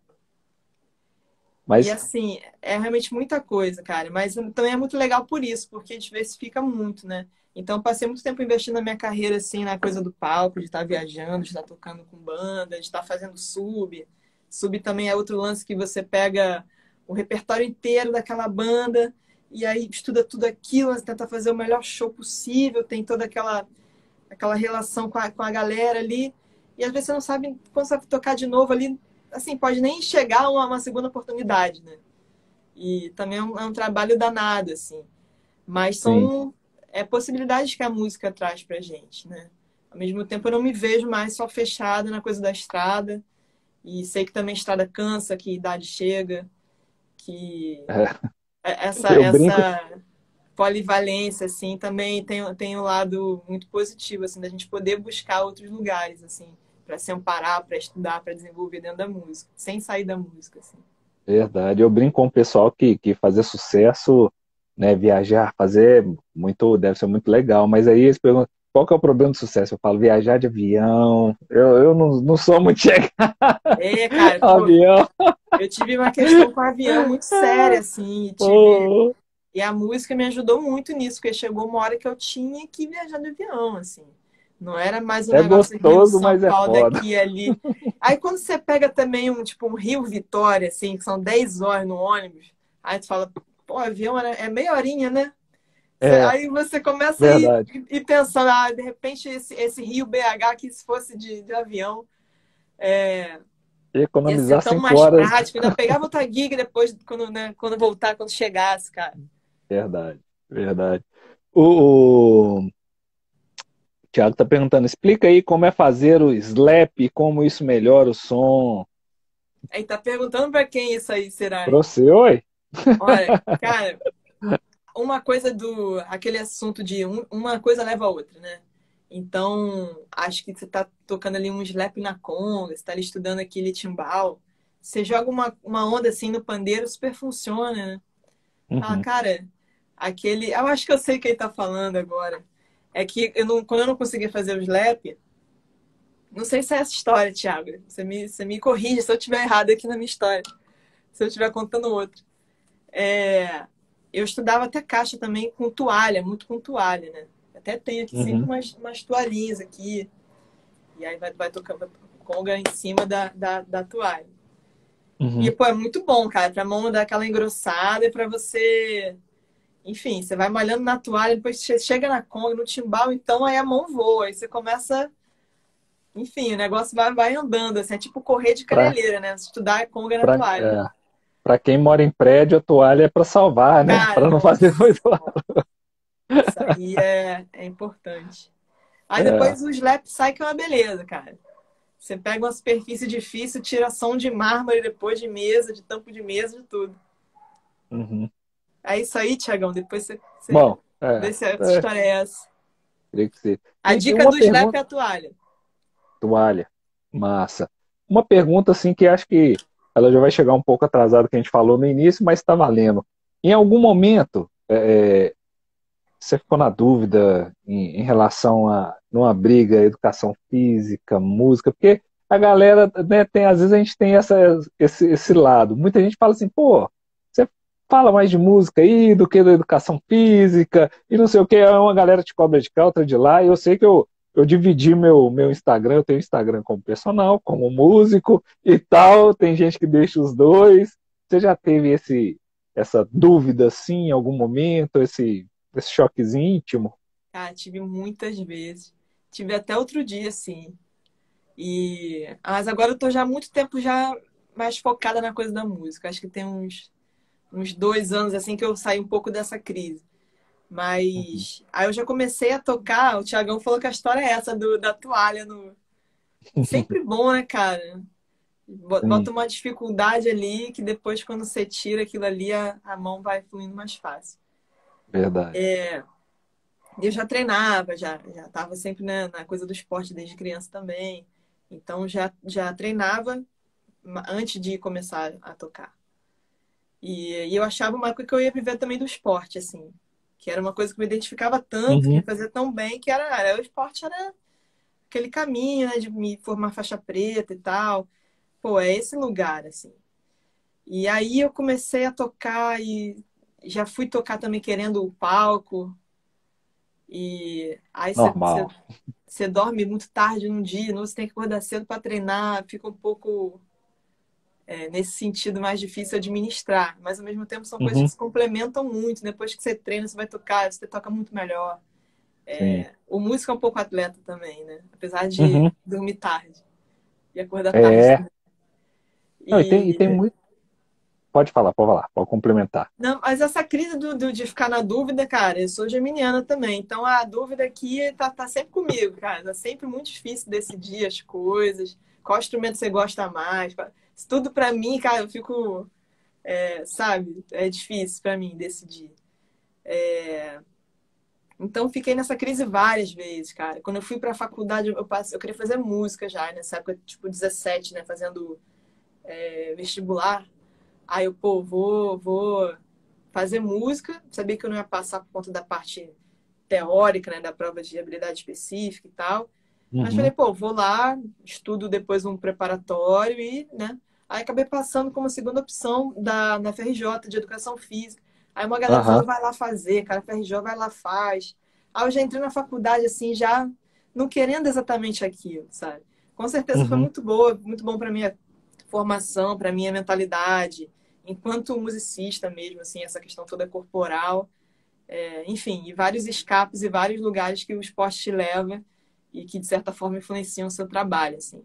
e Mas, assim, é realmente muita coisa, cara. Mas também é muito legal por isso, porque diversifica muito, né? Então, eu passei muito tempo investindo na minha carreira, assim, na coisa do palco, de estar viajando, de estar tocando com banda, de estar fazendo sub. Sub também é outro lance que você pega o repertório inteiro daquela banda e aí estuda tudo aquilo, você tenta fazer o melhor show possível, tem toda aquela relação com a galera ali. E às vezes você não sabe quando você vai tocar de novo ali, assim, pode nem chegar a uma segunda oportunidade, né? E também é um trabalho danado, assim. Mas sim. são possibilidades que a música traz pra gente, né? Ao mesmo tempo, eu não me vejo mais só fechada na coisa da estrada. E sei que também a estrada cansa, que a idade chega, que É, essa, eu brinco. essa polivalência, assim, também tem um lado muito positivo, assim, da gente poder buscar outros lugares, assim, para se amparar, para estudar, para desenvolver dentro da música, sem sair da música, assim. Verdade. Eu brinco com o pessoal que fazer sucesso, né, viajar, fazer muito, deve ser muito legal. Mas aí eles perguntam, qual que é o problema do sucesso? Eu falo, viajar de avião. Eu não sou muito chegado É, cara, ao pô, avião. eu tive uma questão com o avião muito séria, assim, Pô, e a música me ajudou muito nisso, porque chegou uma hora que eu tinha que viajar de avião, assim. Não era mais um é negócio gostoso, Rio-São mas é Paulo foda. daqui e ali. Aí quando você pega também tipo um Rio-Vitória, assim, que são 10 horas no ônibus, aí tu fala, pô, avião é meia horinha, né? É, Aí você começa a verdade. ir pensando, de repente esse Rio-BH aqui, se fosse de avião, é, ia ser Economizar tão 5 mais horas. prático. Ainda pegava outra gig depois, quando, né, quando voltar, quando chegasse, cara. Verdade, verdade. O Thiago tá perguntando, explica aí como é fazer o slap e como isso melhora o som. Aí tá perguntando pra quem isso aí será, Pra hein? você, oi? Olha, cara, uma coisa aquele assunto de uma coisa leva a outra, né? Então, acho que você tá tocando ali um slap na conga, você tá ali estudando aquele timbal, você joga uma onda assim no pandeiro, super funciona, né? Ah, Uhum. cara, eu acho que eu sei quem tá falando agora. É que quando eu não conseguia fazer o slap, não sei se é essa história, Thiago. Você me corrige se eu estiver errado aqui na minha história, se eu estiver contando outra. É, eu estudava até caixa também com toalha, muito com toalha, né? Até tenho aqui sempre Uhum. umas toalhinhas aqui. E aí vai tocando conga em cima da toalha. E, Uhum. pô, é muito bom, cara, pra mão dar aquela engrossada e pra você. Enfim, você vai malhando na toalha, depois você chega na conga, no timbal, então aí a mão voa. Aí você começa. Enfim, o negócio vai andando, assim, é tipo correr de Pra, caneleira, né? Estudar a conga na pra, toalha. é, pra quem mora em prédio, a toalha é pra salvar, né? Cara, Pra não fazer nossa. muito. Isso aí é importante. Aí É. depois o slap sai que é uma beleza, cara. Você pega uma superfície difícil, tira som de mármore depois de mesa, de tampo de mesa, de tudo. Uhum. É isso aí, Tiagão. Depois você Bom, Vê É, se a é, história é essa. teria que ser. A E dica uma do Slap pergunta, é a toalha. toalha, massa. Uma pergunta assim que acho que ela já vai chegar um pouco atrasada que a gente falou no início, mas está valendo. Em algum momento, você ficou na dúvida em relação a numa briga, educação física, música, porque a galera, né, tem, às vezes a gente tem esse lado. Muita gente fala assim, pô, você fala mais de música aí do que da educação física, e não sei o que, uma galera te cobra de cá, outra de lá, e eu sei que eu dividi meu Instagram, eu tenho Instagram como personal, como músico e tal, tem gente que deixa os dois. Você já teve essa dúvida assim em algum momento, esse choquezinho íntimo? Ah, tive muitas vezes. Tive até outro dia, assim. Mas agora eu tô já há muito tempo já mais focada na coisa da música. Acho que tem uns 2 anos, assim, que eu saí um pouco dessa crise. Uhum. Mas aí eu já comecei a tocar. O Thiagão falou que a história é essa da toalha. Sempre bom, né, cara? Sim, Bota uma dificuldade ali que depois, quando você tira aquilo ali, a mão vai fluindo mais fácil. verdade. Eu já treinava, já estava sempre, né, na coisa do esporte desde criança também. Então já treinava antes de começar a tocar. E eu achava uma coisa que eu ia viver também do esporte, assim. Que era uma coisa que me identificava tanto, que me Uhum. fazia tão bem, que o esporte era aquele caminho, né, de me formar faixa preta e tal. Pô, é esse lugar, assim. E aí eu comecei a tocar e já fui tocar também querendo o palco. E aí Normal. você dorme muito tarde num dia, você tem que acordar cedo para treinar, fica um pouco nesse sentido mais difícil administrar. Mas ao mesmo tempo são coisas que Uhum. se complementam muito. Depois que você treina, você vai tocar, você toca muito melhor. Sim. O músico é um pouco atleta também, né? Apesar de Uhum. dormir tarde e acordar tarde É. também. Não, e tem E muito. Pode falar, pode complementar. não, mas essa crise de ficar na dúvida, cara, eu sou geminiana também. Então a dúvida aqui tá sempre comigo, cara. Tá sempre muito difícil decidir as coisas. Qual instrumento você gosta mais? Isso tudo pra mim, cara, eu fico, sabe? É difícil pra mim decidir. Então fiquei nessa crise várias vezes, cara. Quando eu fui pra faculdade, eu queria fazer música já, nessa época, tipo 17, né? Fazendo vestibular. Aí eu, pô, vou fazer música. Sabia que eu não ia passar por conta da parte teórica, né, da prova de habilidade específica e tal. Mas falei, Uhum. pô, vou lá, estudo depois um preparatório né? Aí acabei passando como segunda opção na FRJ de Educação Física. Aí uma galera falou, Aham. vai lá fazer, cara, FRJ vai lá, faz. Aí eu já entrei na faculdade, assim, já não querendo exatamente aquilo, sabe? Com certeza foi Uhum. muito boa, muito bom para minha formação, para minha mentalidade, enquanto musicista mesmo, assim, essa questão toda corporal. Enfim, e vários escapes e vários lugares que o esporte te leva e que, de certa forma, influenciam o seu trabalho, assim.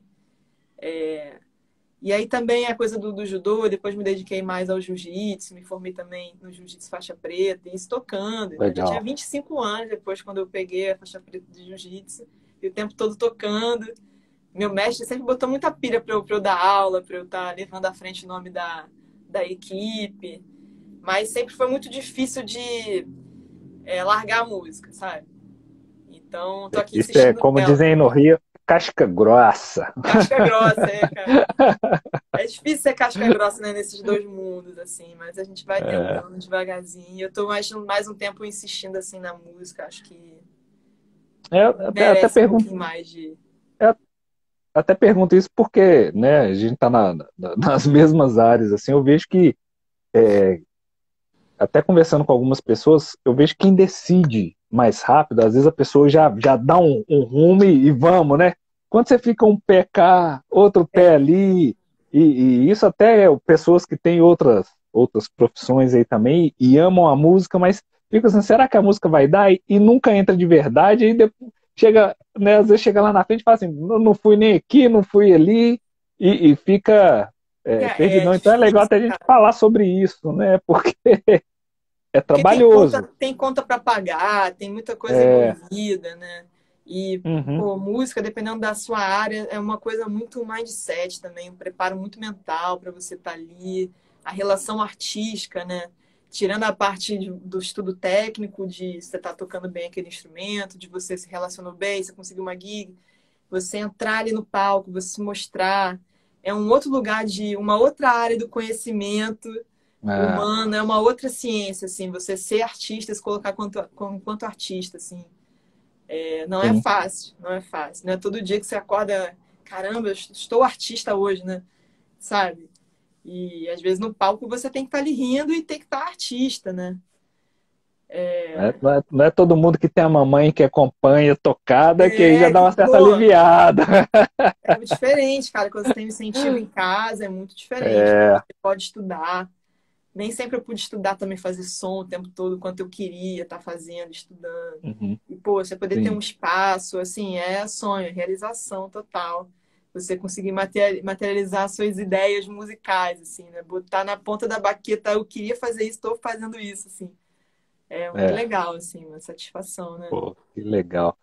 E aí também a coisa do judô, depois me dediquei mais ao jiu-jitsu, me formei também no jiu-jitsu faixa preta, e isso tocando, né? Já tinha Legal. 25 anos depois quando eu peguei a faixa preta de jiu-jitsu, e o tempo todo tocando. Meu mestre sempre botou muita pilha para eu dar aula, para eu estar levando à frente o nome da equipe, mas sempre foi muito difícil de largar a música, sabe? Então, tô aqui Isso é, insistindo como nela dizem aí no também. Rio, casca grossa. Casca grossa, cara. É difícil ser casca grossa, né, nesses dois mundos, assim, mas a gente vai É, tentando devagarzinho. Eu tô mais um tempo insistindo, assim, na música. Acho que eu até merece um pergunto, pouquinho mais de... eu até pergunto isso porque, né, a gente está nas mesmas áreas, assim, eu vejo que, até conversando com algumas pessoas, eu vejo que quem decide mais rápido, às vezes a pessoa já dá um rumo e vamos, né? Quando você fica um pé cá, outro pé É, ali, e isso até pessoas que têm outras profissões aí também e amam a música, mas fica assim, será que a música vai dar? E nunca entra de verdade, e depois chega, né, às vezes chega lá na frente e fala assim, não fui nem aqui, não fui ali, e fica é perdidão. Então é legal difícil, até a gente cara. falar sobre isso, né? Porque é Porque trabalhoso. tem conta para pagar, tem muita coisa É, envolvida, né? E, uhum, pô, música, dependendo da sua área, é uma coisa muito mindset também, um preparo muito mental para você estar ali, a relação artística, né? tirando a parte do estudo técnico, de você estar tocando bem aquele instrumento, de você se relacionar bem, você conseguir uma gig, você entrar ali no palco, você se mostrar, é um outro lugar de uma outra área do conhecimento Ah, humano, é uma outra ciência, assim, você ser artista, se colocar enquanto artista, assim. Não é sim. fácil, não é fácil. Não é todo dia que você acorda, caramba, eu estou artista hoje, né? Sabe? E às vezes no palco você tem que estar ali rindo e tem que estar artista, né? Não é todo mundo que tem a mamãe que acompanha tocada que aí já dá Que, uma certa pô, aliviada. é muito diferente, cara. Quando você tem um incentivo em casa, é muito diferente. É, Você pode estudar. Nem sempre eu pude estudar também, fazer som o tempo todo, quanto eu queria estar fazendo, estudando. uhum, E, pô, você poder ter um sim. espaço, assim, é sonho, realização total. Você conseguir materializar suas ideias musicais, assim, né? Botar na ponta da baqueta, eu queria fazer isso, estou fazendo isso, assim. É muito É, legal, assim, uma satisfação, né? pô, que legal.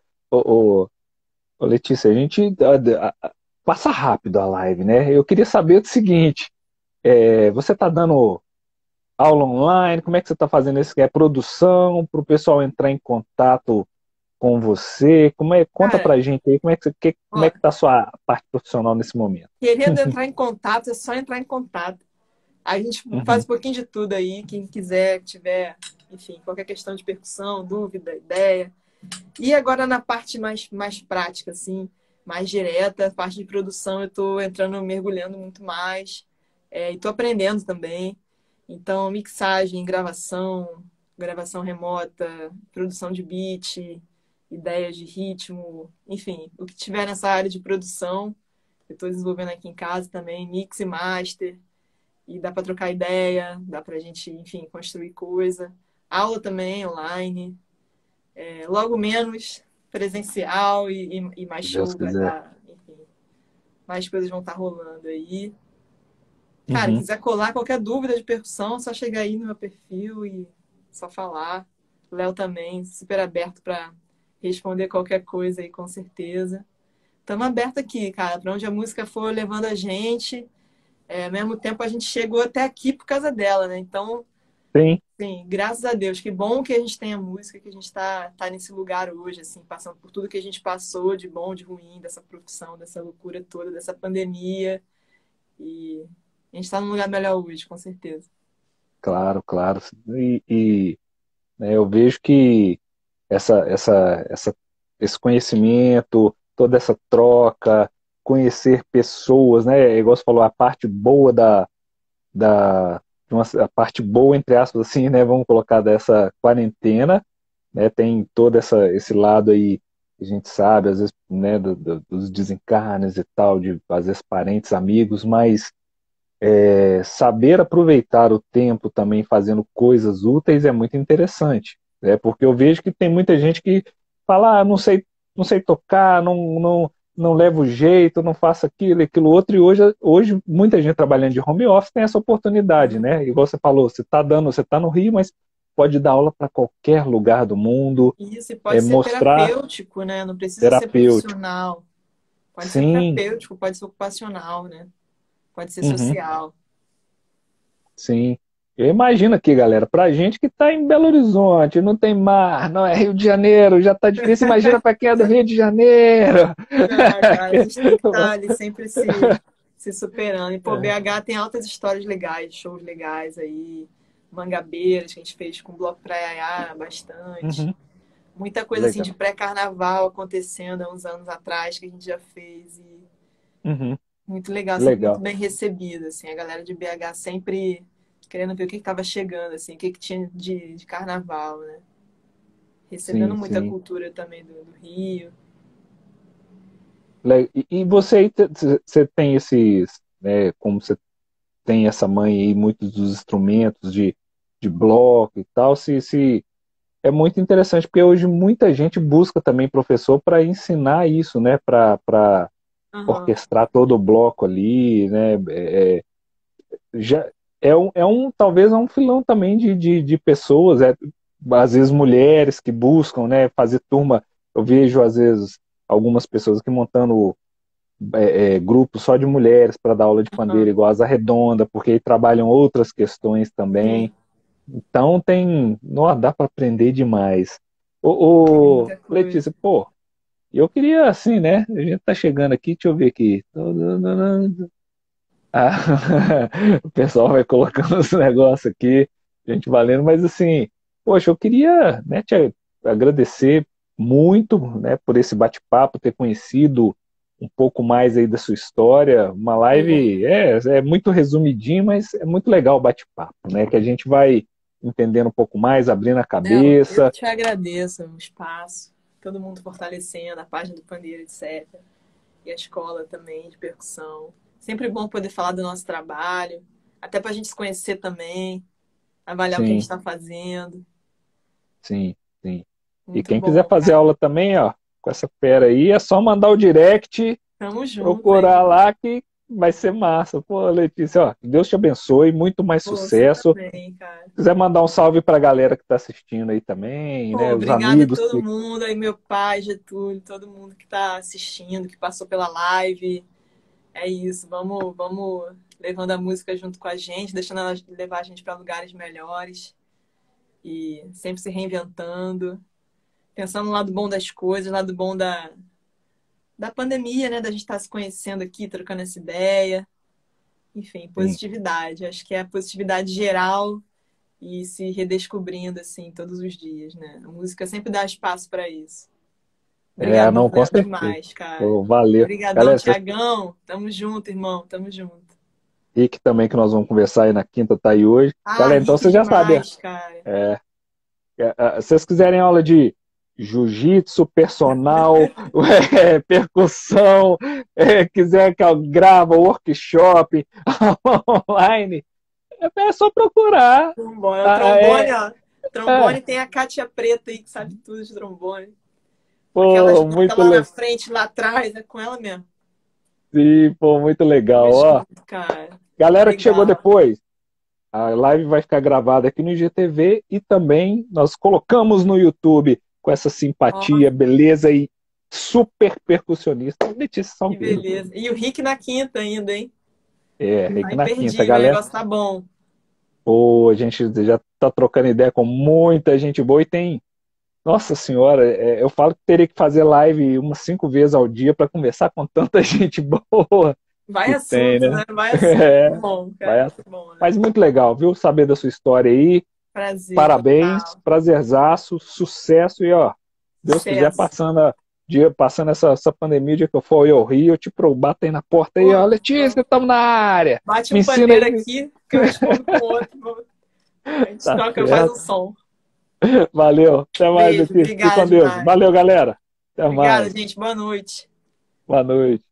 Ô, Letícia, a gente passa rápido a live, né? Eu queria saber o seguinte: você está dando aula online? Como é que você está fazendo isso? É produção para o pessoal entrar em contato com você? Conta Cara, pra gente aí como ó, é que tá a sua parte profissional nesse momento? querendo entrar em contato, é só entrar em contato. A gente faz Uhum, um pouquinho de tudo aí, quem quiser, tiver, enfim, qualquer questão de percussão, dúvida, ideia. E agora na parte mais prática, assim, mais direta, a parte de produção, eu estou entrando, mergulhando muito mais, e estou aprendendo também. Então, mixagem, gravação remota, produção de beat, ideias de ritmo, enfim, o que tiver nessa área de produção, eu estou desenvolvendo aqui em casa também, mix e master, e dá para trocar ideia, dá para a gente, enfim, construir coisa. Aula também online, logo menos presencial e mais se Deus show vai quiser. estar, enfim, mais coisas vão estar rolando aí. Cara, Uhum, quiser colar qualquer dúvida de percussão, é só chegar aí no meu perfil e só falar. O Léo também, super aberto para responder qualquer coisa aí, com certeza. Estamos abertos aqui, cara, para onde a música for levando a gente. Ao mesmo tempo, a gente chegou até aqui por causa dela, né? Então, sim, sim, graças a Deus. Que bom que a gente tem a música, que a gente tá nesse lugar hoje, assim, passando por tudo que a gente passou de bom, de ruim, dessa profissão, dessa loucura toda, dessa pandemia. E a gente está num lugar melhor hoje, com certeza. claro, claro. Né, eu vejo que essa, essa, essa, esse conhecimento, toda essa troca, conhecer pessoas, né? Igual você falou, a parte boa da a parte boa, entre aspas, assim, né? Vamos colocar dessa quarentena, né? Tem todo esse lado aí, que a gente sabe, às vezes, né? Dos desencarnes e tal, de às vezes parentes, amigos, mas saber aproveitar o tempo também fazendo coisas úteis é muito interessante, né? Porque eu vejo que tem muita gente que fala, não sei tocar, não levo jeito, não faço aquilo, aquilo outro, e hoje muita gente trabalhando de home office tem essa oportunidade, Uhum. né? Igual você falou, você está no Rio, mas pode dar aula para qualquer lugar do mundo, E isso pode ser mostrar terapêutico, né? Não precisa ser terapêutico. profissional. Pode ser Sim, terapêutico, pode ser ocupacional, né? Pode ser uhum, social. sim. Eu imagino aqui, galera, pra gente que tá em Belo Horizonte, não tem mar, não é Rio de Janeiro, já tá difícil, imagina pra quem é do Rio de Janeiro. Ah, cara, a gente tem que estar ali sempre se superando. E, pô, É. BH tem altas histórias legais, shows legais aí. Mangabeiras, que a gente fez com o Bloco Praiá bastante. Uhum, Muita coisa assim de legal. pré-carnaval acontecendo há uns anos atrás que a gente já fez. E Uhum, muito legal, sempre muito legal. bem recebido, assim. A galera de BH sempre querendo ver o que estava chegando, assim, o que tinha de carnaval, né? Recebendo Sim, muita sim. cultura também do Rio. E você aí, você tem esses, né, como você tem essa mãe aí, muitos dos instrumentos de bloco e tal, se é muito interessante, porque hoje muita gente busca também professor para ensinar isso, né, para Aham, orquestrar todo o bloco ali, né, já talvez é um filão também de pessoas, às vezes mulheres que buscam, né, fazer turma. Eu vejo às vezes algumas pessoas aqui montando grupos só de mulheres para dar aula de pandeiro, aham, igual a Asa Redonda, porque aí trabalham outras questões também. sim. Então não dá para aprender demais. Tem Ô, muita coisa. Letícia, pô, eu queria assim, né? A gente tá chegando aqui, deixa eu ver aqui. Ah, o pessoal vai colocando os negócios aqui, gente valendo, mas assim, poxa, eu queria, né, te agradecer muito, né, por esse bate-papo, ter conhecido um pouco mais aí da sua história. Uma Pô, live é muito resumidinho, mas é muito legal o bate-papo, né, que a gente vai entendendo um pouco mais, abrindo a eu cabeça. te agradeço o espaço, todo mundo fortalecendo a página do Pandeiro, etc. E a escola também de percussão. Sempre bom poder falar do nosso trabalho, até para a gente se conhecer também, avaliar o que a gente Sim, está fazendo. sim, sim. E Muito quem quiser bom, fazer cara. aula também, ó, com essa fera aí, é só mandar o direct. Tamo junto Procurar aí. lá que vai ser massa. Pô, Letícia, ó, Deus te abençoe, muito mais Pô, você sucesso. também, cara. Se quiser mandar um salve para a galera que está assistindo aí também, Pô, né? Os obrigada a amigos todo que. mundo aí, meu pai, Getúlio, todo mundo que está assistindo, que passou pela live. É isso, vamos levando a música junto com a gente, deixando ela levar a gente para lugares melhores e sempre se reinventando, pensando no lado bom das coisas, lado bom da pandemia, né? Da gente estar se conhecendo aqui, trocando essa ideia. Enfim, Sim. positividade. Acho que é a positividade geral e se redescobrindo assim todos os dias, né? A música sempre dá espaço para isso. É, Obrigadão, não, com Léo, certeza. demais, cara. Pô, valeu. Obrigadão, Galera, vocês Tiagão. Tamo junto, irmão. Tamo junto. Rick também, que nós vamos conversar aí na quinta, tá aí hoje. Ah, Galera, então Rick você já sabe. demais, cara. Se vocês quiserem aula de jiu-jitsu, personal, percussão, quiser que eu grava workshop online, é só procurar. Trombone. O Ah, trombone, ó. é, Trombone tem a Kátia Preta aí que sabe tudo de trombone. Aquelas pô, notas lá na frente, lá atrás, é com ela mesmo. pô, muito legal, Tamo ó. junto, cara. Galera que chegou Legal. depois, a live vai ficar gravada aqui no IGTV e também nós colocamos no YouTube com essa Ó, simpatia, beleza e super percussionista, Letícia que Salgueiro. beleza. E o Rick na quinta ainda, hein? Tá Rick na quinta, imperdível, o galera. negócio tá bom. Pô, a gente já tá trocando ideia com muita gente boa e tem. Nossa senhora, eu falo que teria que fazer live umas 5 vezes ao dia para conversar com tanta gente boa Vai que tem, assunto, né? né? Vai assunto. Que É, bom, vai. cara. Que bom, né? Mas muito legal, viu? Saber da sua história aí. Prazer Parabéns, total. prazerzaço, sucesso e ó, Deus quiser Sucesso. passando essa pandemia, o dia que eu for aí ao Rio, eu te bato aí na porta aí, ó, Pô, Letícia, estamos na área. bate Me um ensina pandeiro aí. aqui, que eu respondo com outro. A gente Tá toca, faz um certo. som. Valeu. Até mais, Beijo, Letícia. Fique obrigada com Deus. demais. Valeu, galera. Até Obrigada, mais. gente. Boa noite. Boa noite.